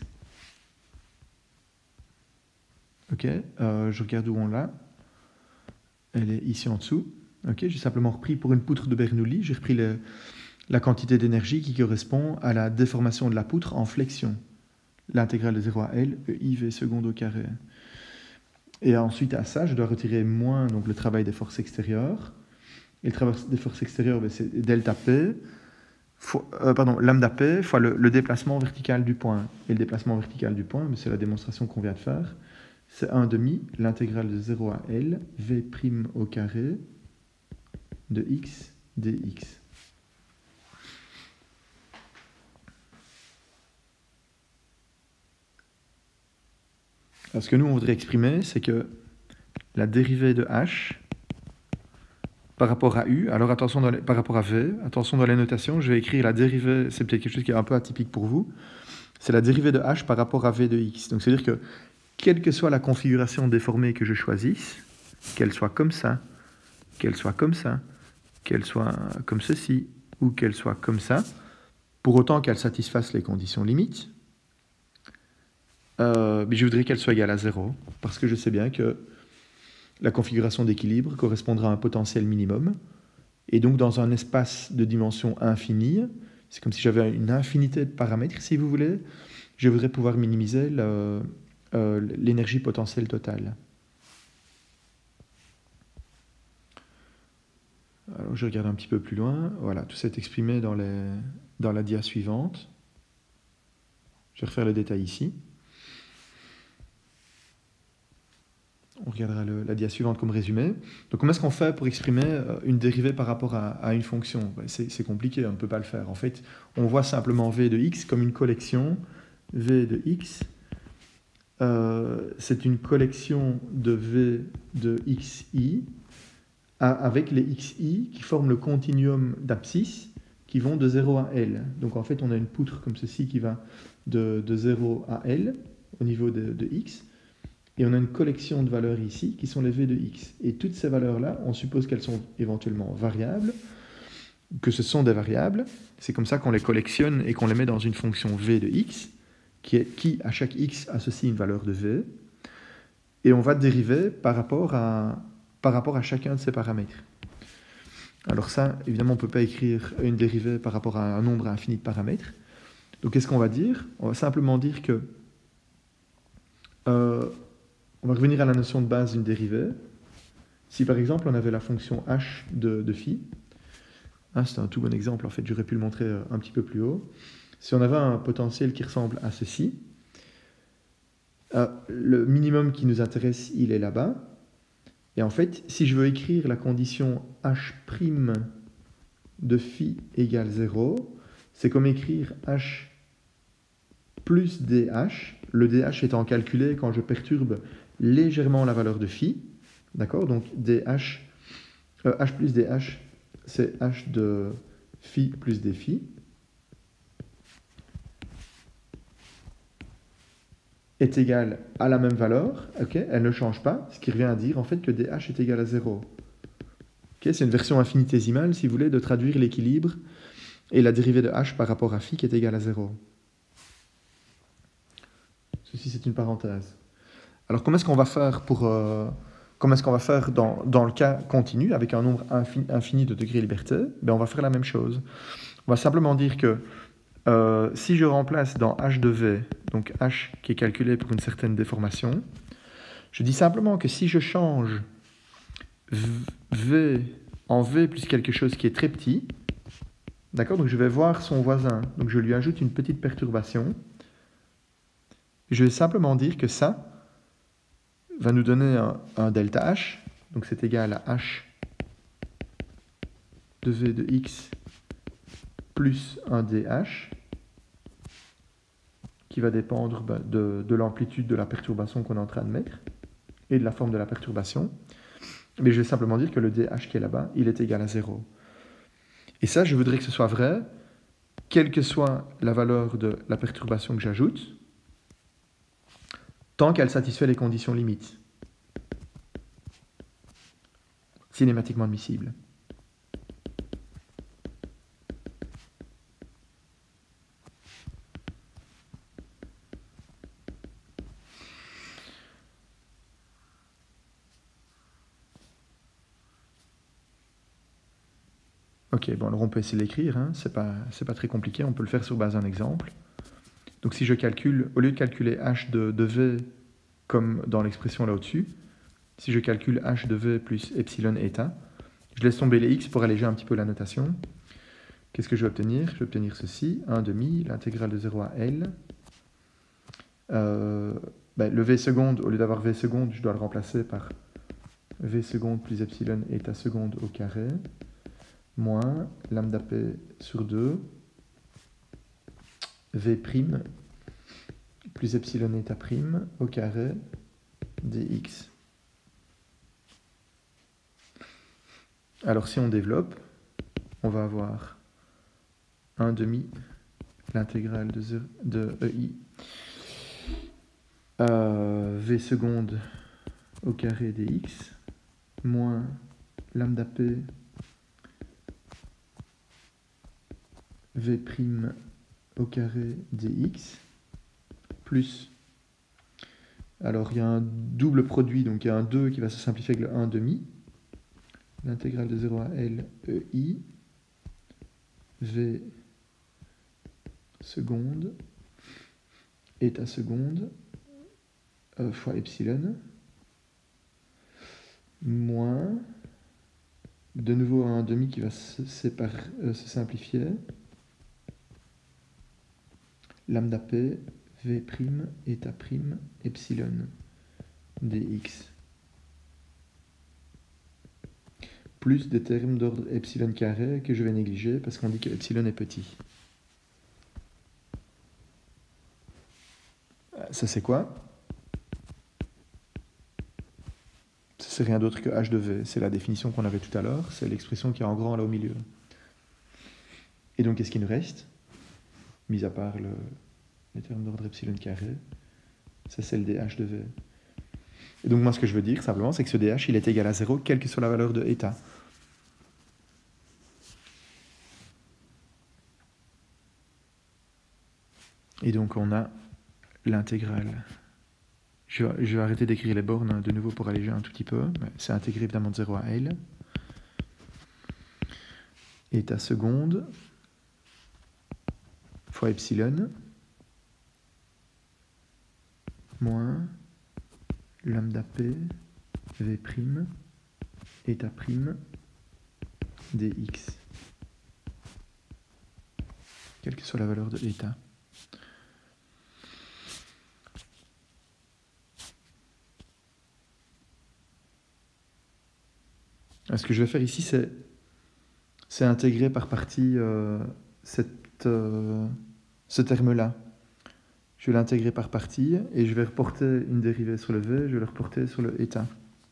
Ok, euh, je regarde où on l'a. Elle est ici en dessous. Ok, j'ai simplement repris pour une poutre de Bernoulli, j'ai repris le, la quantité d'énergie qui correspond à la déformation de la poutre en flexion. L'intégrale de zéro à L, E I, V seconde au carré. Et ensuite à ça, je dois retirer moins donc, le travail des forces extérieures. Et le travail des forces extérieures, ben, c'est delta P, fois, euh, pardon, lambda P fois le, le déplacement vertical du point. Et le déplacement vertical du point, c'est la démonstration qu'on vient de faire. C'est un demi, l'intégrale de zéro à L, V' au carré de x dx. Alors, ce que nous, on voudrait exprimer, c'est que la dérivée de h par rapport à u, alors attention dans les, par rapport à v, attention dans les notations, je vais écrire la dérivée, c'est peut-être quelque chose qui est un peu atypique pour vous, c'est la dérivée de h par rapport à v de x. Donc, c'est-à-dire que, quelle que soit la configuration déformée que je choisisse, qu'elle soit comme ça, qu'elle soit comme ça, qu'elle soit comme ceci, ou qu'elle soit comme ça, pour autant qu'elle satisfasse les conditions limites, euh, mais je voudrais qu'elle soit égale à zéro, parce que je sais bien que la configuration d'équilibre correspondra à un potentiel minimum, et donc dans un espace de dimension infinie, c'est comme si j'avais une infinité de paramètres, si vous voulez, je voudrais pouvoir minimiser le, euh, l'énergie potentielle totale. Alors, je regarde un petit peu plus loin. Voilà, tout ça est exprimé dans, les, dans la dia suivante. Je vais refaire le détail ici. On regardera le, la dia suivante comme résumé. Donc, comment est-ce qu'on fait pour exprimer une dérivée par rapport à, à une fonction? C'est, c'est compliqué, on ne peut pas le faire. En fait, on voit simplement v de x comme une collection. V de x, euh, c'est une collection de v de xi avec les xi qui forment le continuum d'abscisse qui vont de zéro à L. Donc, en fait, on a une poutre comme ceci qui va de, de zéro à L au niveau de, de x. Et on a une collection de valeurs ici qui sont les v de x. Et toutes ces valeurs-là, on suppose qu'elles sont éventuellement variables, que ce sont des variables. C'est comme ça qu'on les collectionne et qu'on les met dans une fonction v de x, qui, est, qui à chaque x associe une valeur de v. Et on va dériver par rapport à, par rapport à chacun de ces paramètres. Alors ça, évidemment, on ne peut pas écrire une dérivée par rapport à un nombre infini de paramètres. Donc qu'est-ce qu'on va dire? On va simplement dire que... Euh, On va revenir à la notion de base d'une dérivée. Si par exemple on avait la fonction h de, de phi, hein, c'est un tout bon exemple, en fait j'aurais pu le montrer un petit peu plus haut. Si on avait un potentiel qui ressemble à ceci, euh, le minimum qui nous intéresse, il est là-bas. Et en fait, si je veux écrire la condition h' de phi égale zéro, c'est comme écrire h plus dh, le dh étant calculé quand je perturbe légèrement la valeur de phi, d'accord? Donc dh, euh, h plus dh, c'est h de phi plus d phi, est égal à la même valeur, ok? Elle ne change pas, ce qui revient à dire en fait que dh est égal à zéro. Okay? C'est une version infinitésimale, si vous voulez, de traduire l'équilibre et la dérivée de h par rapport à phi qui est égale à zéro. Ceci, c'est une parenthèse. Alors, comment est-ce qu'on va faire pour... Euh, comment est-ce qu'on va faire dans, dans le cas continu, avec un nombre infini, infini de degrés liberté? Ben, on va faire la même chose. On va simplement dire que euh, si je remplace dans h de v, donc h qui est calculé pour une certaine déformation, je dis simplement que si je change v en v plus quelque chose qui est très petit, d'accord, donc je vais voir son voisin, donc je lui ajoute une petite perturbation, je vais simplement dire que ça va nous donner un, un delta h, donc c'est égal à h de v de x plus un dh, qui va dépendre bah, de, de l'amplitude de la perturbation qu'on est en train de mettre, et de la forme de la perturbation. Mais je vais simplement dire que le dh qui est là-bas, il est égal à zéro. Et ça, je voudrais que ce soit vrai, quelle que soit la valeur de la perturbation que j'ajoute, tant qu'elle satisfait les conditions limites. Cinématiquement admissible. Ok, bon, alors on peut essayer de l'écrire, hein. C'est pas, c'est pas très compliqué, on peut le faire sur base d'un exemple. Donc si je calcule, au lieu de calculer h de, de v comme dans l'expression là au-dessus, si je calcule h de v plus epsilon eta, je laisse tomber les x pour alléger un petit peu la notation. Qu'est-ce que je vais obtenir? Je vais obtenir ceci, un demi, l'intégrale de zéro à L. Euh, ben, le v seconde, au lieu d'avoir v seconde, je dois le remplacer par v seconde plus epsilon eta seconde au carré, moins lambda p sur deux, v prime plus epsilon eta prime au carré dx. Alors si on développe, on va avoir un demi l'intégrale de, de ei euh, v seconde au carré dx moins lambda p v prime au carré dx plus, alors il y a un double produit, donc il y a un deux qui va se simplifier avec le un demi, l'intégrale de zéro à L ei v seconde état seconde euh, fois epsilon moins de nouveau un demi qui va se, séparer, euh, se simplifier, lambda p v' état prime epsilon dx plus des termes d'ordre epsilon carré que je vais négliger parce qu'on dit que epsilon est petit. Ça c'est quoi? C'est rien d'autre que h de v. C'est la définition qu'on avait tout à l'heure. C'est l'expression qui est en grand là au milieu. Et donc, qu'est-ce qu'il nous reste? Mis à part le, les termes d'ordre epsilon carré, ça c'est le dh de v. Et donc, moi, ce que je veux dire, simplement, c'est que ce dh, il est égal à zéro, quelle que soit la valeur de état. Et donc, on a l'intégrale. Je vais, je vais arrêter d'écrire les bornes de nouveau pour alléger un tout petit peu. C'est intégré évidemment de zéro à L. État seconde fois epsilon moins lambda p v' état prime dx. Quelle que soit la valeur de état. Ce que je vais faire ici, c'est, c'est intégrer par partie euh, cette, euh, ce terme-là. Je vais l'intégrer par partie et je vais reporter une dérivée sur le v, je vais le reporter sur le état.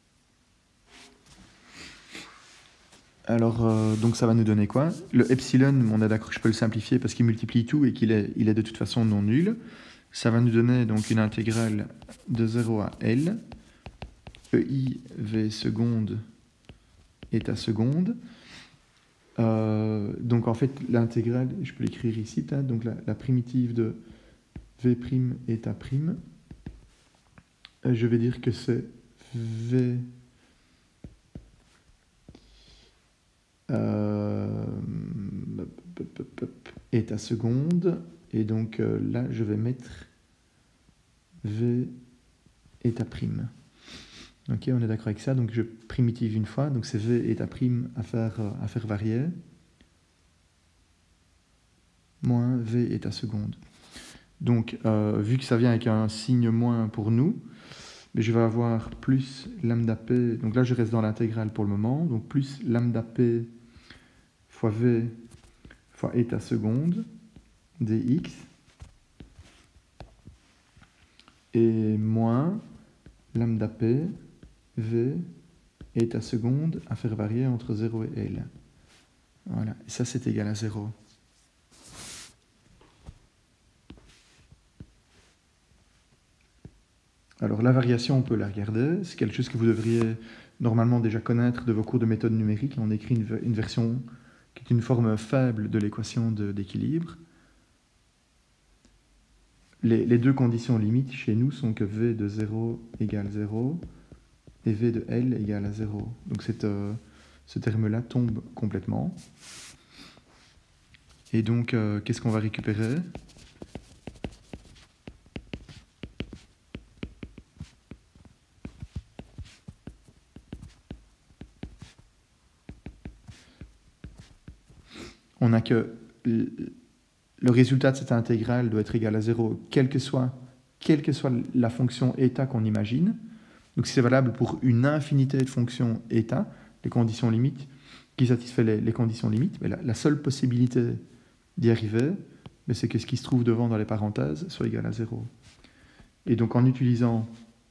Alors, euh, donc ça va nous donner quoi? Le epsilon, on est d'accord, je peux le simplifier parce qu'il multiplie tout et qu'il est, il est de toute façon non nul. Ça va nous donner donc une intégrale de zéro à L, ei v seconde état seconde. Euh, donc en fait, l'intégrale, je peux l'écrire ici, hein, donc la, la primitive de v' état prime, euh, je vais dire que c'est v euh, état seconde, et donc euh, là, je vais mettre v état prime. Ok, on est d'accord avec ça, donc je primitive une fois, donc c'est v état prime à faire, à faire varier, moins v état seconde. Donc, euh, vu que ça vient avec un signe moins pour nous, mais je vais avoir plus lambda p, donc là je reste dans l'intégrale pour le moment, donc plus lambda p fois v fois état seconde dx, et moins lambda p v état seconde à faire varier entre zéro et L. Voilà, et ça c'est égal à zéro. Alors la variation, on peut la regarder, c'est quelque chose que vous devriez normalement déjà connaître de vos cours de méthode numérique. On écrit une, une version qui est une forme faible de l'équation d'équilibre. Les, les deux conditions limites chez nous sont que v de zéro égale zéro et v de L égale à zéro. Donc cette, euh, ce terme-là tombe complètement. Et donc, euh, qu'est-ce qu'on va récupérer? On a que le résultat de cette intégrale doit être égal à zéro, quelle que soit, quelle que soit la fonction état qu'on imagine. Donc c'est valable pour une infinité de fonctions état, les conditions limites, qui satisfait les, les conditions limites. Mais la, la seule possibilité d'y arriver, c'est que ce qui se trouve devant dans les parenthèses soit égal à zéro. Et donc en utilisant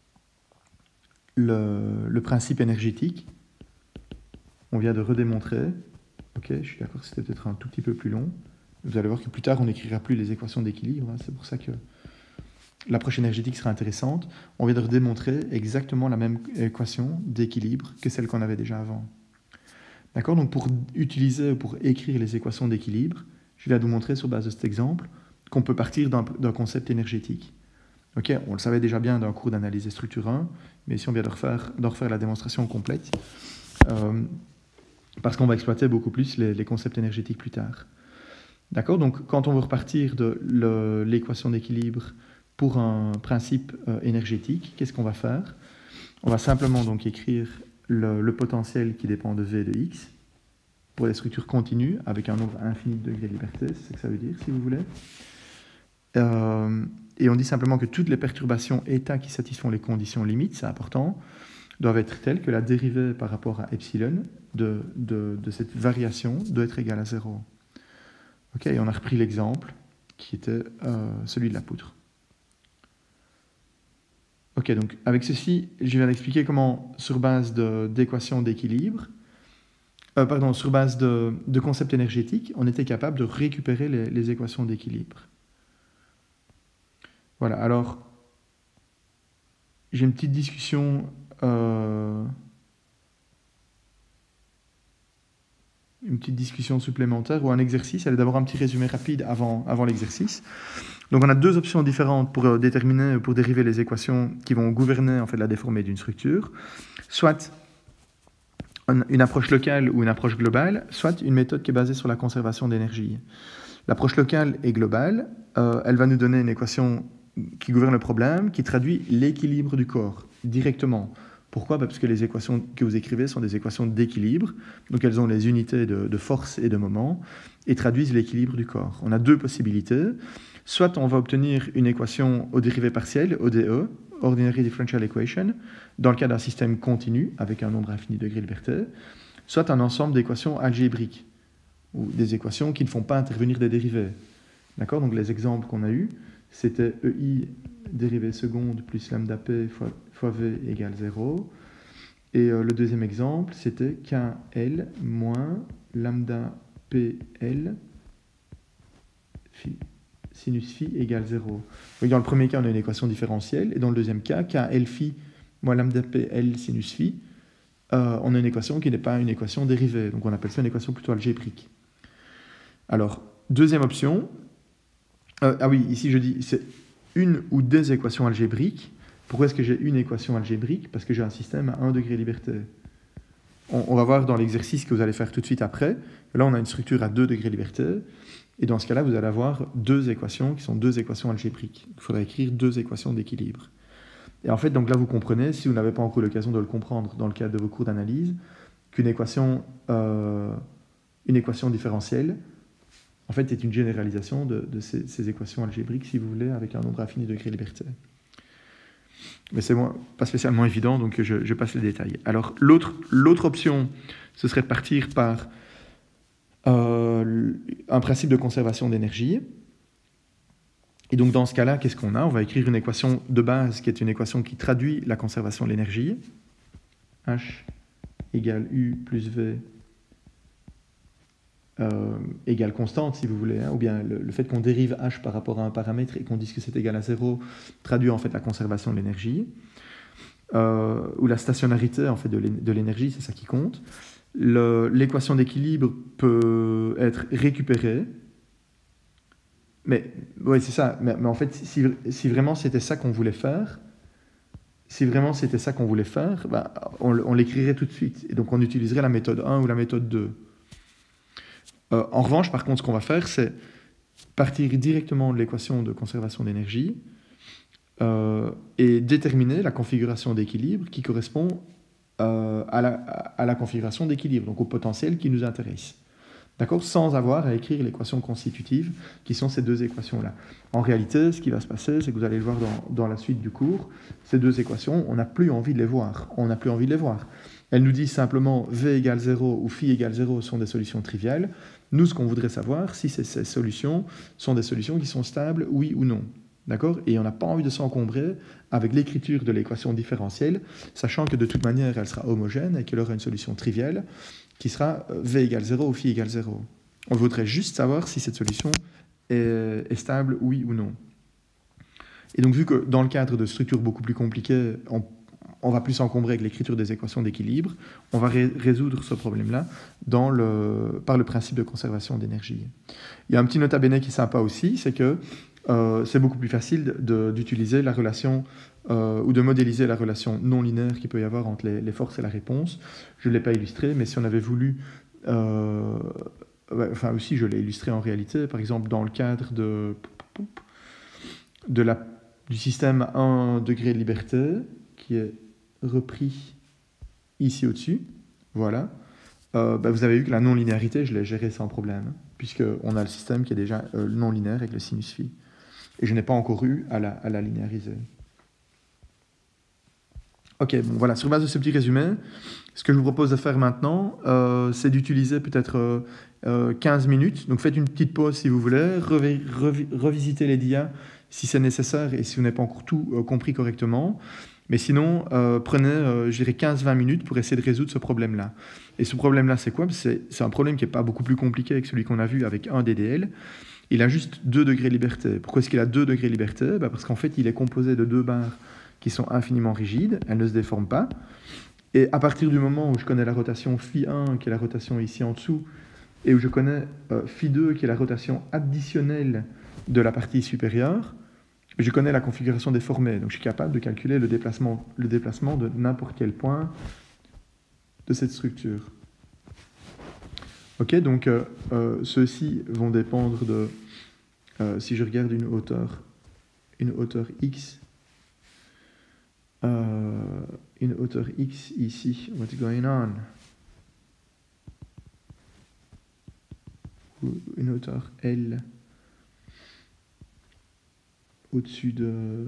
le, le principe énergétique, on vient de redémontrer, ok, je suis d'accord que c'était peut-être un tout petit peu plus long, vous allez voir que plus tard on n'écrira plus les équations d'équilibre, hein, c'est pour ça que l'approche énergétique sera intéressante. On vient de redémontrer exactement la même équation d'équilibre que celle qu'on avait déjà avant. D'accord? Donc pour utiliser, pour écrire les équations d'équilibre, je vais vous montrer sur base de cet exemple qu'on peut partir d'un concept énergétique. Ok, on le savait déjà bien dans le cours d'analyse des structures un, mais ici on vient de refaire, de refaire la démonstration complète, euh, parce qu'on va exploiter beaucoup plus les, les concepts énergétiques plus tard. D'accord? Donc quand on veut repartir de l'équation d'équilibre pour un principe euh, énergétique, qu'est-ce qu'on va faire? On va simplement donc écrire le, le potentiel qui dépend de V de X pour les structures continues avec un nombre infini de degrés de liberté, c'est ce que ça veut dire si vous voulez. Euh, et on dit simplement que toutes les perturbations état qui satisfont les conditions limites, c'est important, doivent être telles que la dérivée par rapport à epsilon de, de, de cette variation doit être égale à zéro. Ok, et on a repris l'exemple qui était euh, celui de la poutre. Ok, donc avec ceci, je viens d'expliquer comment, sur base d'équations d'équilibre, euh, pardon, sur base de, de concepts énergétiques, on était capable de récupérer les, les équations d'équilibre. Voilà, alors, j'ai une petite discussion... Euh, une petite discussion supplémentaire ou un exercice. Allez d'abord un petit résumé rapide avant, avant l'exercice. Donc on a deux options différentes pour euh, déterminer, pour dériver les équations qui vont gouverner en fait la déformée d'une structure. Soit une approche locale ou une approche globale, soit une méthode qui est basée sur la conservation d'énergie. L'approche locale et globale, euh, elle va nous donner une équation qui gouverne le problème, qui traduit l'équilibre du corps directement. Pourquoi? Parce que les équations que vous écrivez sont des équations d'équilibre, donc elles ont les unités de, de force et de moment, et traduisent l'équilibre du corps. On a deux possibilités. Soit on va obtenir une équation aux dérivées partielles, O D E, Ordinary Differential Equation, dans le cas d'un système continu, avec un nombre infini de degrés de liberté, soit un ensemble d'équations algébriques, ou des équations qui ne font pas intervenir des dérivées. D'accord? Donc les exemples qu'on a eus, c'était E I dérivée seconde plus lambda P fois, fois V égale zéro. Et euh, le deuxième exemple, c'était K L moins lambda P L phi, sinus phi égale zéro. Donc dans le premier cas, on a une équation différentielle. Et dans le deuxième cas, K L phi moins lambda P L sinus phi, euh, on a une équation qui n'est pas une équation dérivée. Donc on appelle ça une équation plutôt algébrique. Alors, deuxième option. Euh, ah oui, ici je dis, c'est une ou des équations algébriques. Pourquoi est-ce que j'ai une équation algébrique? Parce que j'ai un système à un degré de liberté. On, on va voir dans l'exercice que vous allez faire tout de suite après. Là, on a une structure à deux degrés de liberté. Et dans ce cas-là, vous allez avoir deux équations qui sont deux équations algébriques. Il faudra écrire deux équations d'équilibre. Et en fait, donc là, vous comprenez, si vous n'avez pas encore l'occasion de le comprendre dans le cadre de vos cours d'analyse, qu'une équation, euh, une équation différentielle, en fait, est une généralisation de, de ces, ces équations algébriques, si vous voulez, avec un nombre infini de degrés de liberté. Mais c'est bon, pas spécialement évident, donc je, je passe les détails. Alors, l'autre l'autre option, ce serait de partir par euh, un principe de conservation d'énergie. Et donc, dans ce cas-là, qu'est-ce qu'on a? On va écrire une équation de base, qui est une équation qui traduit la conservation de l'énergie. H égale U plus V Euh, égale constante, si vous voulez, hein, ou bien le, le fait qu'on dérive h par rapport à un paramètre et qu'on dise que c'est égal à zéro traduit en fait la conservation de l'énergie, euh, ou la stationnarité en fait, de l'énergie, c'est ça qui compte. L'équation d'équilibre peut être récupérée, mais ouais, c'est ça, mais, mais en fait, si, si vraiment c'était ça qu'on voulait faire, si vraiment c'était ça qu'on voulait faire, bah, on, on l'écrirait tout de suite, et donc on utiliserait la méthode un ou la méthode deux. Euh, en revanche, par contre, ce qu'on va faire, c'est partir directement de l'équation de conservation d'énergie euh, et déterminer la configuration d'équilibre qui correspond euh, à, la, à la configuration d'équilibre, donc au potentiel qui nous intéresse. D'accord? Sans avoir à écrire l'équation constitutive, qui sont ces deux équations-là. En réalité, ce qui va se passer, c'est que vous allez le voir dans, dans la suite du cours, ces deux équations, on n'a plus envie de les voir. On n'a plus envie de les voir. Elles nous disent simplement V égale zéro ou phi égale zéro sont des solutions triviales. Nous, ce qu'on voudrait savoir, si ces, ces solutions sont des solutions qui sont stables, oui ou non. D'accord? Et on n'a pas envie de s'encombrer avec l'écriture de l'équation différentielle, sachant que de toute manière, elle sera homogène et qu'elle aura une solution triviale qui sera V égale zéro ou phi égale zéro. On voudrait juste savoir si cette solution est, est stable, oui ou non. Et donc, vu que dans le cadre de structures beaucoup plus compliquées, on on va plus s'encombrer avec l'écriture des équations d'équilibre, on va ré résoudre ce problème-là le, par le principe de conservation d'énergie. Il y a un petit nota bene qui est sympa aussi, c'est que euh, c'est beaucoup plus facile d'utiliser la relation euh, ou de modéliser la relation non linéaire qu'il peut y avoir entre les, les forces et la réponse. Je ne l'ai pas illustré, mais si on avait voulu... Euh, ouais, enfin aussi, je l'ai illustré en réalité, par exemple dans le cadre de, de la du système à un degré de liberté, qui est repris ici au-dessus. Voilà. Euh, bah, vous avez vu que la non-linéarité, je l'ai gérée sans problème, puisqu'on a le système qui est déjà euh, non-linéaire avec le sinus phi. Et je n'ai pas encore eu à la, à la linéariser. Ok, bon voilà, sur base de ce petit résumé, ce que je vous propose de faire maintenant, euh, c'est d'utiliser peut-être euh, euh, quinze minutes. Donc faites une petite pause si vous voulez, revi revi revisitez les dias si c'est nécessaire et si vous n'avez pas encore tout euh, compris correctement. Mais sinon, euh, prenez, euh, je dirais, quinze vingt minutes pour essayer de résoudre ce problème-là. Et ce problème-là, c'est quoi? C'est un problème qui n'est pas beaucoup plus compliqué que celui qu'on a vu avec un D D L. Il a juste deux degrés de liberté. Pourquoi est-ce qu'il a deux degrés de liberté? Bah parce qu'en fait, il est composé de deux barres qui sont infiniment rigides, elles ne se déforment pas. Et à partir du moment où je connais la rotation phi un, qui est la rotation ici en dessous, et où je connais euh, phi deux, qui est la rotation additionnelle de la partie supérieure, je connais la configuration déformée. Donc je suis capable de calculer le déplacement, le déplacement de n'importe quel point de cette structure. Ok, donc euh, euh, ceux-ci vont dépendre de, euh, si je regarde une hauteur, une hauteur x, euh, une hauteur x ici, what's going on? Une hauteur L au-dessus de,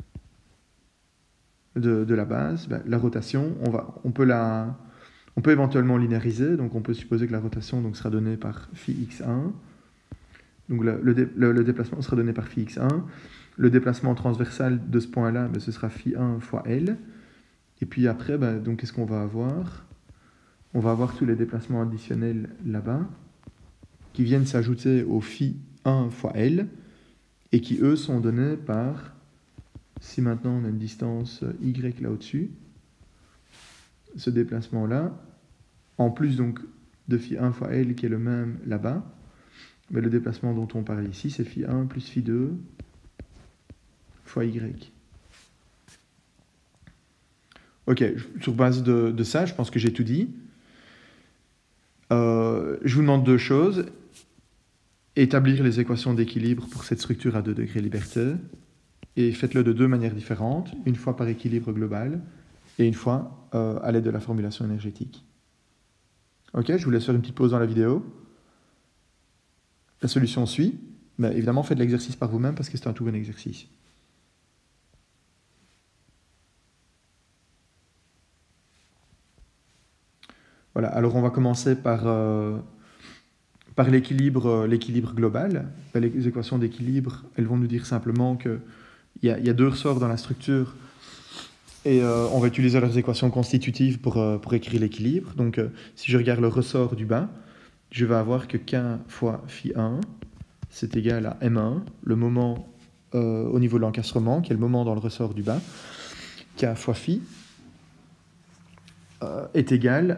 de, de la base, ben, la rotation, on, va, on, peut la, on peut éventuellement linéariser, donc on peut supposer que la rotation donc, sera donnée par phi x un, donc le, le, dé, le, le déplacement sera donné par phi x un, le déplacement transversal de ce point-là, ben, ce sera phi un fois L, et puis après, ben, donc qu'est-ce qu'on va avoir? On va avoir tous les déplacements additionnels là-bas, qui viennent s'ajouter au phi un fois L, et qui, eux, sont donnés par, si maintenant on a une distance y là au-dessus, ce déplacement-là, en plus donc de phi un fois L qui est le même là-bas, mais le déplacement dont on parle ici, c'est phi un plus phi deux fois y. Ok, sur base de, de ça, je pense que j'ai tout dit. Euh, je vous demande deux choses. Établir les équations d'équilibre pour cette structure à deux degrés de liberté, et faites-le de deux manières différentes, une fois par équilibre global, et une fois euh, à l'aide de la formulation énergétique. Ok, je vous laisse faire une petite pause dans la vidéo. La solution suit, mais évidemment faites l'exercice par vous-même parce que c'est un tout bon exercice. Voilà, alors on va commencer par... Euh, Par l'équilibre l'équilibre global, les équations d'équilibre, elles vont nous dire simplement qu'il y, y a deux ressorts dans la structure et euh, on va utiliser leurs équations constitutives pour, euh, pour écrire l'équilibre. Donc euh, si je regarde le ressort du bas, je vais avoir que k fois phi un, c'est égal à m un, le moment euh, au niveau de l'encastrement, qui est le moment dans le ressort du bas, k fois phi euh, est égal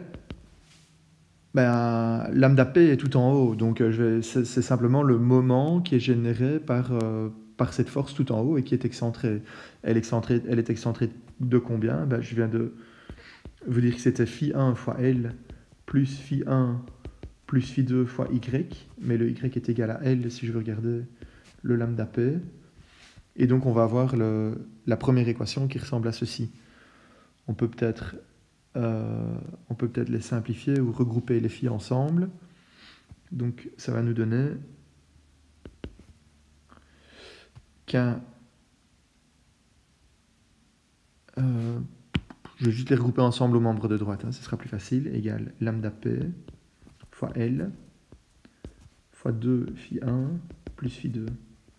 Ben, lambda p est tout en haut, donc euh, c'est simplement le moment qui est généré par, euh, par cette force tout en haut et qui est excentrée. Elle, excentrée, elle est excentrée de combien? Ben, je viens de vous dire que c'était phi un fois L plus phi un plus phi deux fois Y, mais le Y est égal à L si je veux regarder le lambda p. Et donc on va avoir le, la première équation qui ressemble à ceci. On peut peut-être... Euh, on peut peut-être les simplifier ou regrouper les phi ensemble. Donc ça va nous donner k, euh, je vais juste les regrouper ensemble aux membres de droite, hein, ce sera plus facile, égale lambda p fois L fois deux phi un plus phi deux.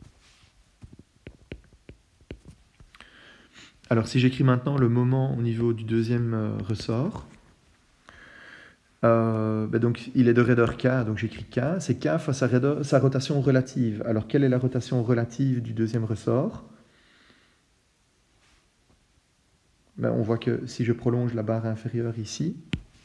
Alors si j'écris maintenant le moment au niveau du deuxième euh, ressort, euh, ben donc il est de raideur k, donc j'écris k, c'est k fois sa, raideur, sa rotation relative. Alors quelle est la rotation relative du deuxième ressort? Ben, on voit que si je prolonge la barre inférieure ici,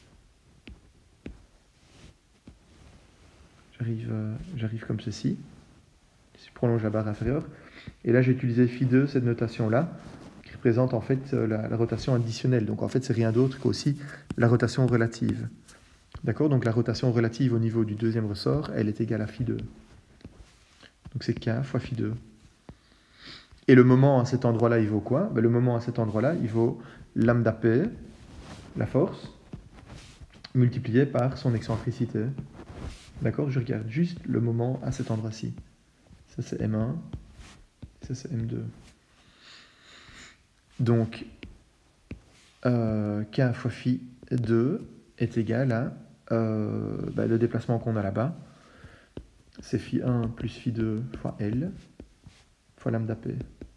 j'arrive euh, j'arrive comme ceci, si je prolonge la barre inférieure, et là j'ai utilisé phi deux, cette notation-là, représente en fait la, la rotation additionnelle. Donc en fait, c'est rien d'autre qu'aussi la rotation relative. D'accord? Donc la rotation relative au niveau du deuxième ressort, elle est égale à phi deux. Donc c'est k fois phi deux. Et le moment à cet endroit-là, il vaut quoi? Ben, le moment à cet endroit-là, il vaut lambda P, la force, multiplié par son excentricité. D'accord? Je regarde juste le moment à cet endroit-ci. Ça, c'est M un. Ça, c'est M deux. Donc, euh, K fois phi deux est égal à euh, bah, le déplacement qu'on a là-bas. C'est phi un plus phi deux fois L fois lambda P.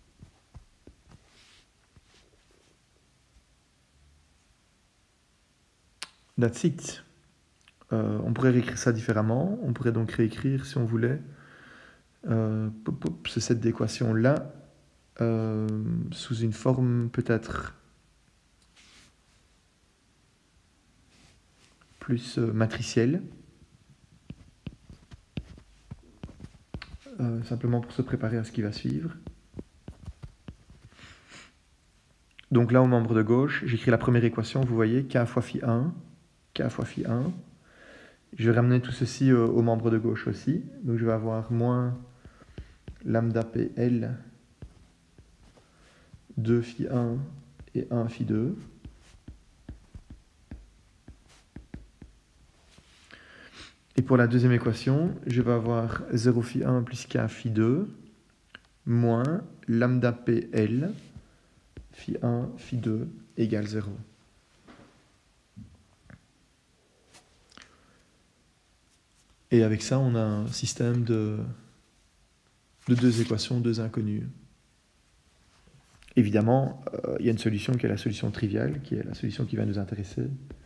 That's it. Euh, on pourrait réécrire ça différemment. On pourrait donc réécrire, si on voulait, euh, ce set d'équations-là euh, sous une forme peut-être plus euh, matricielle. Euh, simplement pour se préparer à ce qui va suivre. Donc là, au membre de gauche, j'écris la première équation, vous voyez, K fois phi un, K fois phi un. Je vais ramener tout ceci au, au membre de gauche aussi. Donc je vais avoir moins lambda P L, deux phi un et un phi deux. Et pour la deuxième équation, je vais avoir zéro phi un plus K phi deux, moins lambda P L, phi un, phi deux égale zéro. Et avec ça, on a un système de, de deux équations, deux inconnues. Évidemment, euh, il y a une solution qui est la solution triviale, qui est la solution qui va nous intéresser.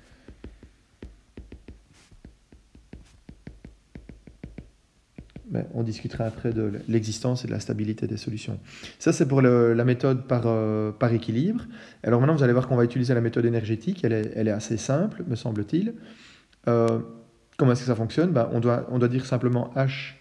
Mais on discutera après de l'existence et de la stabilité des solutions. Ça, c'est pour le, la méthode par, euh, par équilibre. Alors maintenant, vous allez voir qu'on va utiliser la méthode énergétique. Elle est, elle est assez simple, me semble-t-il. Euh, comment est-ce que ça fonctionne? Ben, on, doit, on doit dire simplement H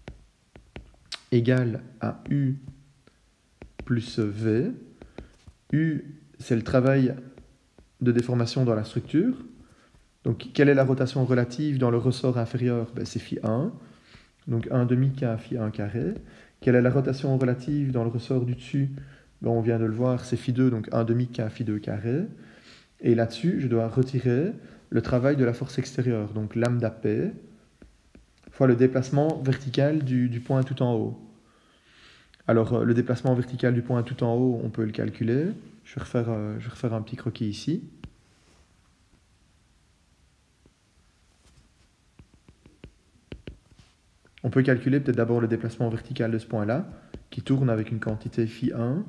égale à U plus V. U, c'est le travail de déformation dans la structure. Donc, quelle est la rotation relative dans le ressort inférieur? Ben, c'est phi un. Donc un demi K phi un carré. Quelle est la rotation relative dans le ressort du dessus? Ben, on vient de le voir, c'est phi deux, donc un demi K phi deux carré. Et là-dessus, je dois retirer le travail de la force extérieure, donc lambda P, fois le déplacement vertical du, du point tout en haut. Alors, le déplacement vertical du point tout en haut, on peut le calculer. Je vais refaire, euh, je vais refaire un petit croquis ici. On peut calculer peut-être d'abord le déplacement vertical de ce point-là, qui tourne avec une quantité phi un.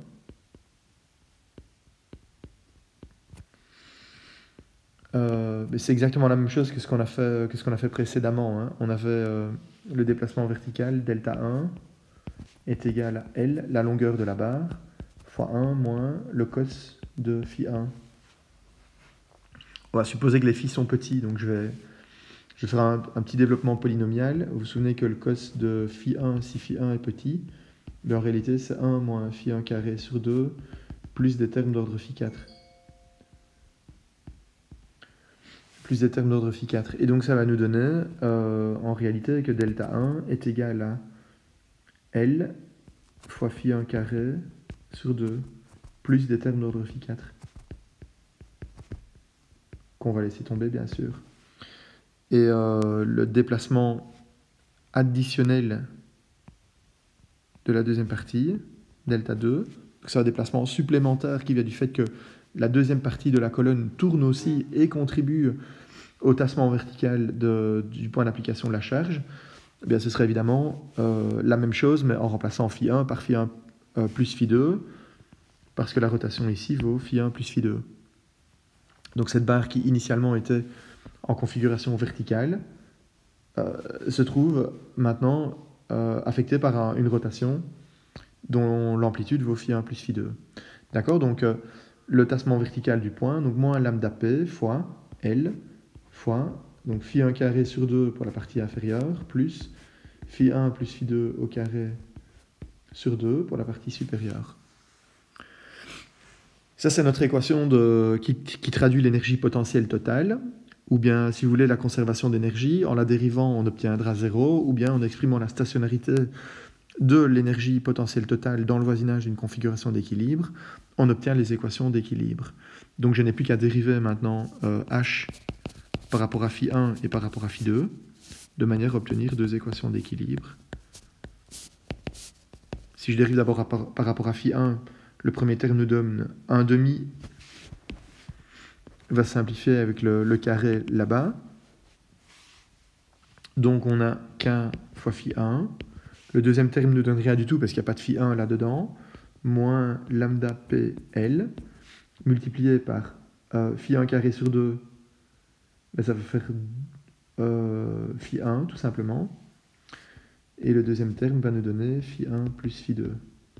Euh, c'est exactement la même chose que ce qu'on a fait, que ce qu'on a fait précédemment. Hein. On avait euh, le déplacement vertical, delta un, est égal à L, la longueur de la barre, fois un moins le cos de phi un. On va supposer que les phi sont petits, donc je vais... Je vais faire un, un petit développement polynomial. Vous vous souvenez que le cos de phi un, si phi un est petit, mais en réalité c'est un moins phi un carré sur deux, plus des termes d'ordre phi quatre. Plus des termes d'ordre phi quatre. Et donc ça va nous donner, euh, en réalité, que delta un est égal à L fois phi un carré sur deux, plus des termes d'ordre phi quatre. Qu'on va laisser tomber, bien sûr. Et euh, le déplacement additionnel de la deuxième partie, delta deux, c'est un déplacement supplémentaire qui vient du fait que la deuxième partie de la colonne tourne aussi et contribue au tassement vertical de, du point d'application de la charge. Eh bien, ce serait évidemment euh, la même chose, mais en remplaçant phi un par phi un euh, plus phi deux, parce que la rotation ici vaut phi un plus phi deux. Donc cette barre qui initialement était en configuration verticale, euh, se trouve maintenant euh, affectée par un, une rotation dont l'amplitude vaut phi un plus phi deux. D'accord? Donc euh, le tassement vertical du point, donc moins lambda P fois L fois donc phi un carré sur deux pour la partie inférieure, plus phi un plus phi deux au carré sur deux pour la partie supérieure. Ça, c'est notre équation de, qui, qui traduit l'énergie potentielle totale. Ou bien, si vous voulez, la conservation d'énergie, en la dérivant, on obtiendra zéro, ou bien en exprimant la stationnarité de l'énergie potentielle totale dans le voisinage d'une configuration d'équilibre, on obtient les équations d'équilibre. Donc je n'ai plus qu'à dériver maintenant euh, H par rapport à phi un et par rapport à phi deux, de manière à obtenir deux équations d'équilibre. Si je dérive d'abord par, par rapport à phi un, le premier terme nous donne un demi, va simplifier avec le, le carré là-bas. Donc on a k fois phi un. Le deuxième terme ne nous donne rien du tout parce qu'il n'y a pas de phi un là-dedans, moins lambda pl, multiplié par euh, phi un carré sur deux, ben ça va faire euh, phi un tout simplement. Et le deuxième terme va nous donner phi un plus phi deux.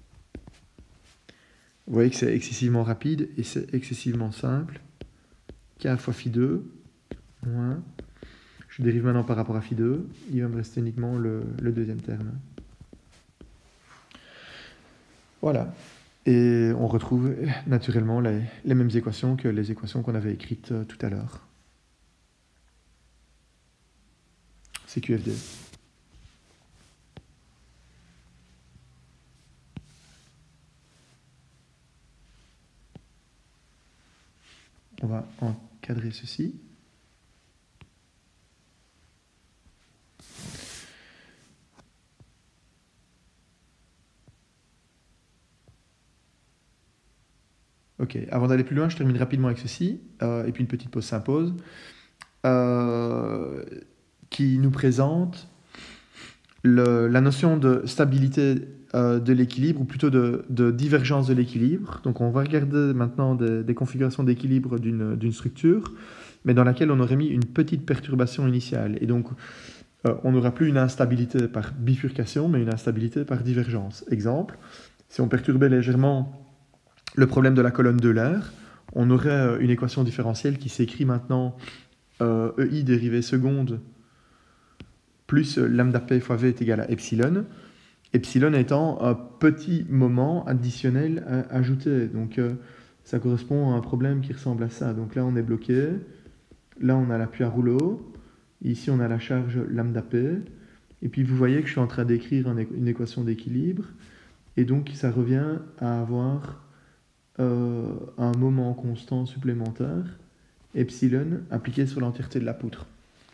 Vous voyez que c'est excessivement rapide et c'est excessivement simple. K fois phi deux, moins, je dérive maintenant par rapport à phi deux, il va me rester uniquement le, le deuxième terme. Voilà. Et on retrouve naturellement les, les mêmes équations que les équations qu'on avait écrites euh, tout à l'heure. C Q F D. On va encadrer ceci. Ok, avant d'aller plus loin, je termine rapidement avec ceci, euh, et puis une petite pause s'impose, euh, qui nous présente le, la notion de stabilité euh, de l'équilibre, ou plutôt de, de divergence de l'équilibre. Donc on va regarder maintenant des, des configurations d'équilibre d'une d'une structure, mais dans laquelle on aurait mis une petite perturbation initiale. Et donc euh, on n'aura plus une instabilité par bifurcation, mais une instabilité par divergence. Exemple, si on perturbait légèrement le problème de la colonne d'Euler, on aurait une équation différentielle qui s'écrit maintenant euh, E I dérivée seconde plus lambda p fois v est égal à epsilon. Epsilon étant un petit moment additionnel à ajouter. Donc euh, ça correspond à un problème qui ressemble à ça. Donc là on est bloqué, là on a l'appui à rouleau, ici on a la charge lambda p, et puis vous voyez que je suis en train d'écrire une équation d'équilibre, et donc ça revient à avoir Euh, un moment constant supplémentaire, epsilon, appliqué sur l'entièreté de la poutre.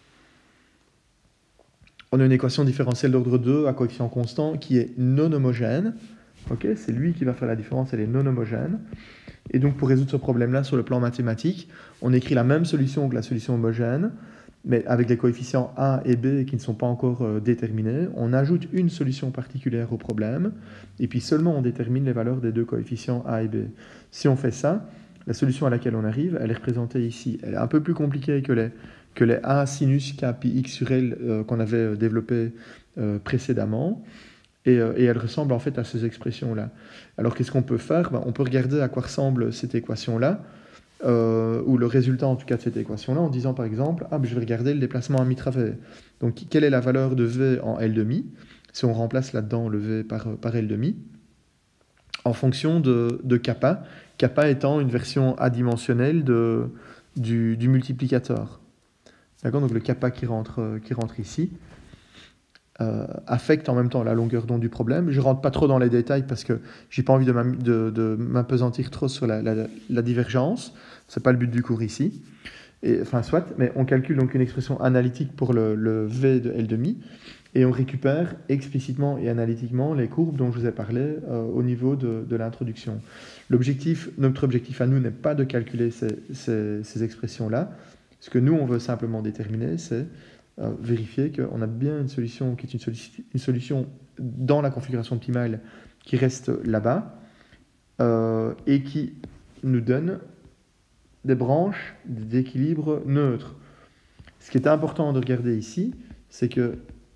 On a une équation différentielle d'ordre deux à coefficient constant qui est non homogène. Okay, c'est lui qui va faire la différence, elle est non homogène. Et donc pour résoudre ce problème-là sur le plan mathématique, on écrit la même solution que la solution homogène, mais avec les coefficients A et B qui ne sont pas encore euh, déterminés. On ajoute une solution particulière au problème, et puis seulement on détermine les valeurs des deux coefficients A et B. Si on fait ça, la solution à laquelle on arrive, elle est représentée ici. Elle est un peu plus compliquée que les, que les A sinus K pi x sur L euh, qu'on avait développées euh, précédemment, et, euh, et elle ressemble en fait à ces expressions-là. Alors qu'est-ce qu'on peut faire? Ben, on peut regarder à quoi ressemble cette équation-là, Euh, ou le résultat en tout cas de cette équation-là, en disant par exemple, ah, ben, je vais regarder le déplacement à mi-travers. Donc quelle est la valeur de V en L demi, si on remplace là-dedans le V par, par L demi, en fonction de, de kappa, kappa étant une version adimensionnelle de, du, du multiplicateur. D'accord, donc le kappa qui rentre, qui rentre ici euh, affecte en même temps la longueur d'onde du problème. Je ne rentre pas trop dans les détails parce que je n'ai pas envie de m'apesantir trop sur la, la, la divergence. Ce n'est pas le but du cours ici. Et, enfin, soit, mais on calcule donc une expression analytique pour le, le V de L demi et on récupère explicitement et analytiquement les courbes dont je vous ai parlé euh, au niveau de, de l'introduction. L'objectif, notre objectif à nous n'est pas de calculer ces, ces, ces expressions-là. Ce que nous, on veut simplement déterminer, c'est euh, vérifier qu'on a bien une solution qui est une, solu une solution dans la configuration optimale qui reste là-bas euh, et qui nous donne des branches d'équilibre neutre. Ce qui est important de regarder ici, c'est que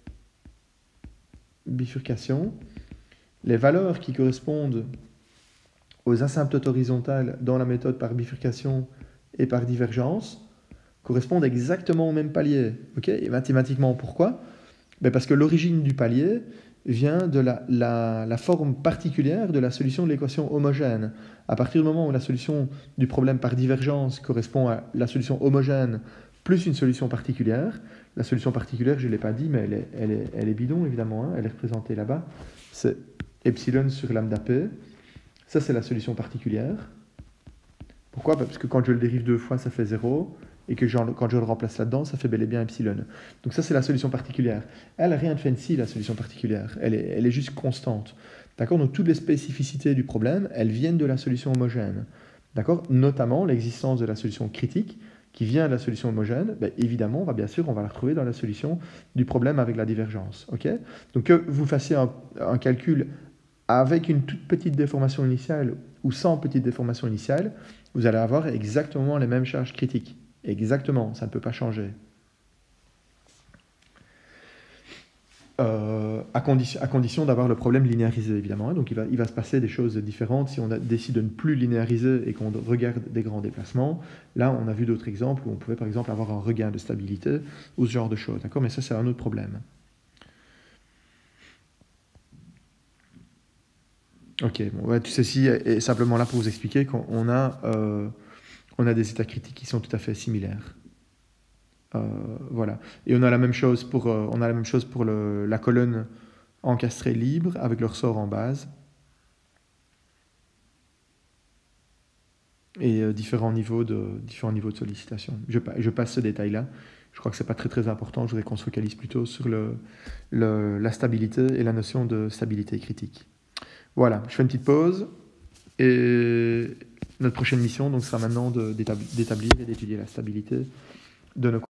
bifurcation, les valeurs qui correspondent aux asymptotes horizontales dans la méthode par bifurcation et par divergence correspondent exactement au même palier. Okay, et mathématiquement, pourquoi? Ben parce que l'origine du palier vient de la, la, la forme particulière de la solution de l'équation homogène. À partir du moment où la solution du problème par divergence correspond à la solution homogène plus une solution particulière. La solution particulière, je ne l'ai pas dit, mais elle est, elle est, elle est bidon, évidemment. Hein, elle est représentée là-bas. C'est epsilon sur lambda p. Ça, c'est la solution particulière. Pourquoi? Parce que quand je le dérive deux fois, ça fait zéro. Et que quand je le remplace là-dedans, ça fait bel et bien epsilon. Donc ça, c'est la solution particulière. Elle n'a rien de fancy, la solution particulière. Elle est, elle est juste constante. D'accord? Donc toutes les spécificités du problème, elles viennent de la solution homogène. D'accord? Notamment l'existence de la solution critique, qui vient de la solution homogène, ben, évidemment, on va, bien sûr, on va la retrouver dans la solution du problème avec la divergence. Okay? Donc que vous fassiez un, un calcul avec une toute petite déformation initiale ou sans petite déformation initiale, vous allez avoir exactement les mêmes charges critiques. Exactement, ça ne peut pas changer. Euh, à, condition, à condition d'avoir le problème linéarisé, évidemment. Hein. Donc il va, il va se passer des choses différentes si on a, décide de ne plus linéariser et qu'on regarde des grands déplacements. Là, on a vu d'autres exemples où on pouvait par exemple avoir un regain de stabilité ou ce genre de choses. D'accord? Mais ça, c'est un autre problème. Ok, bon, ouais, tout ceci est simplement là pour vous expliquer qu'on a, euh, on a des états critiques qui sont tout à fait similaires. Euh, voilà. Et on a la même chose pour, euh, on a la même chose pour le, la colonne encastrée libre avec le ressort en base. Et euh, différents, niveaux de, différents niveaux de sollicitation. Je, je passe ce détail-là. Je crois que ce n'est pas très très important. Je voudrais qu'on se focalise plutôt sur le, le, la stabilité et la notion de stabilité critique. Voilà, je fais une petite pause. Et notre prochaine mission donc, sera maintenant d'établir et d'étudier la stabilité de nos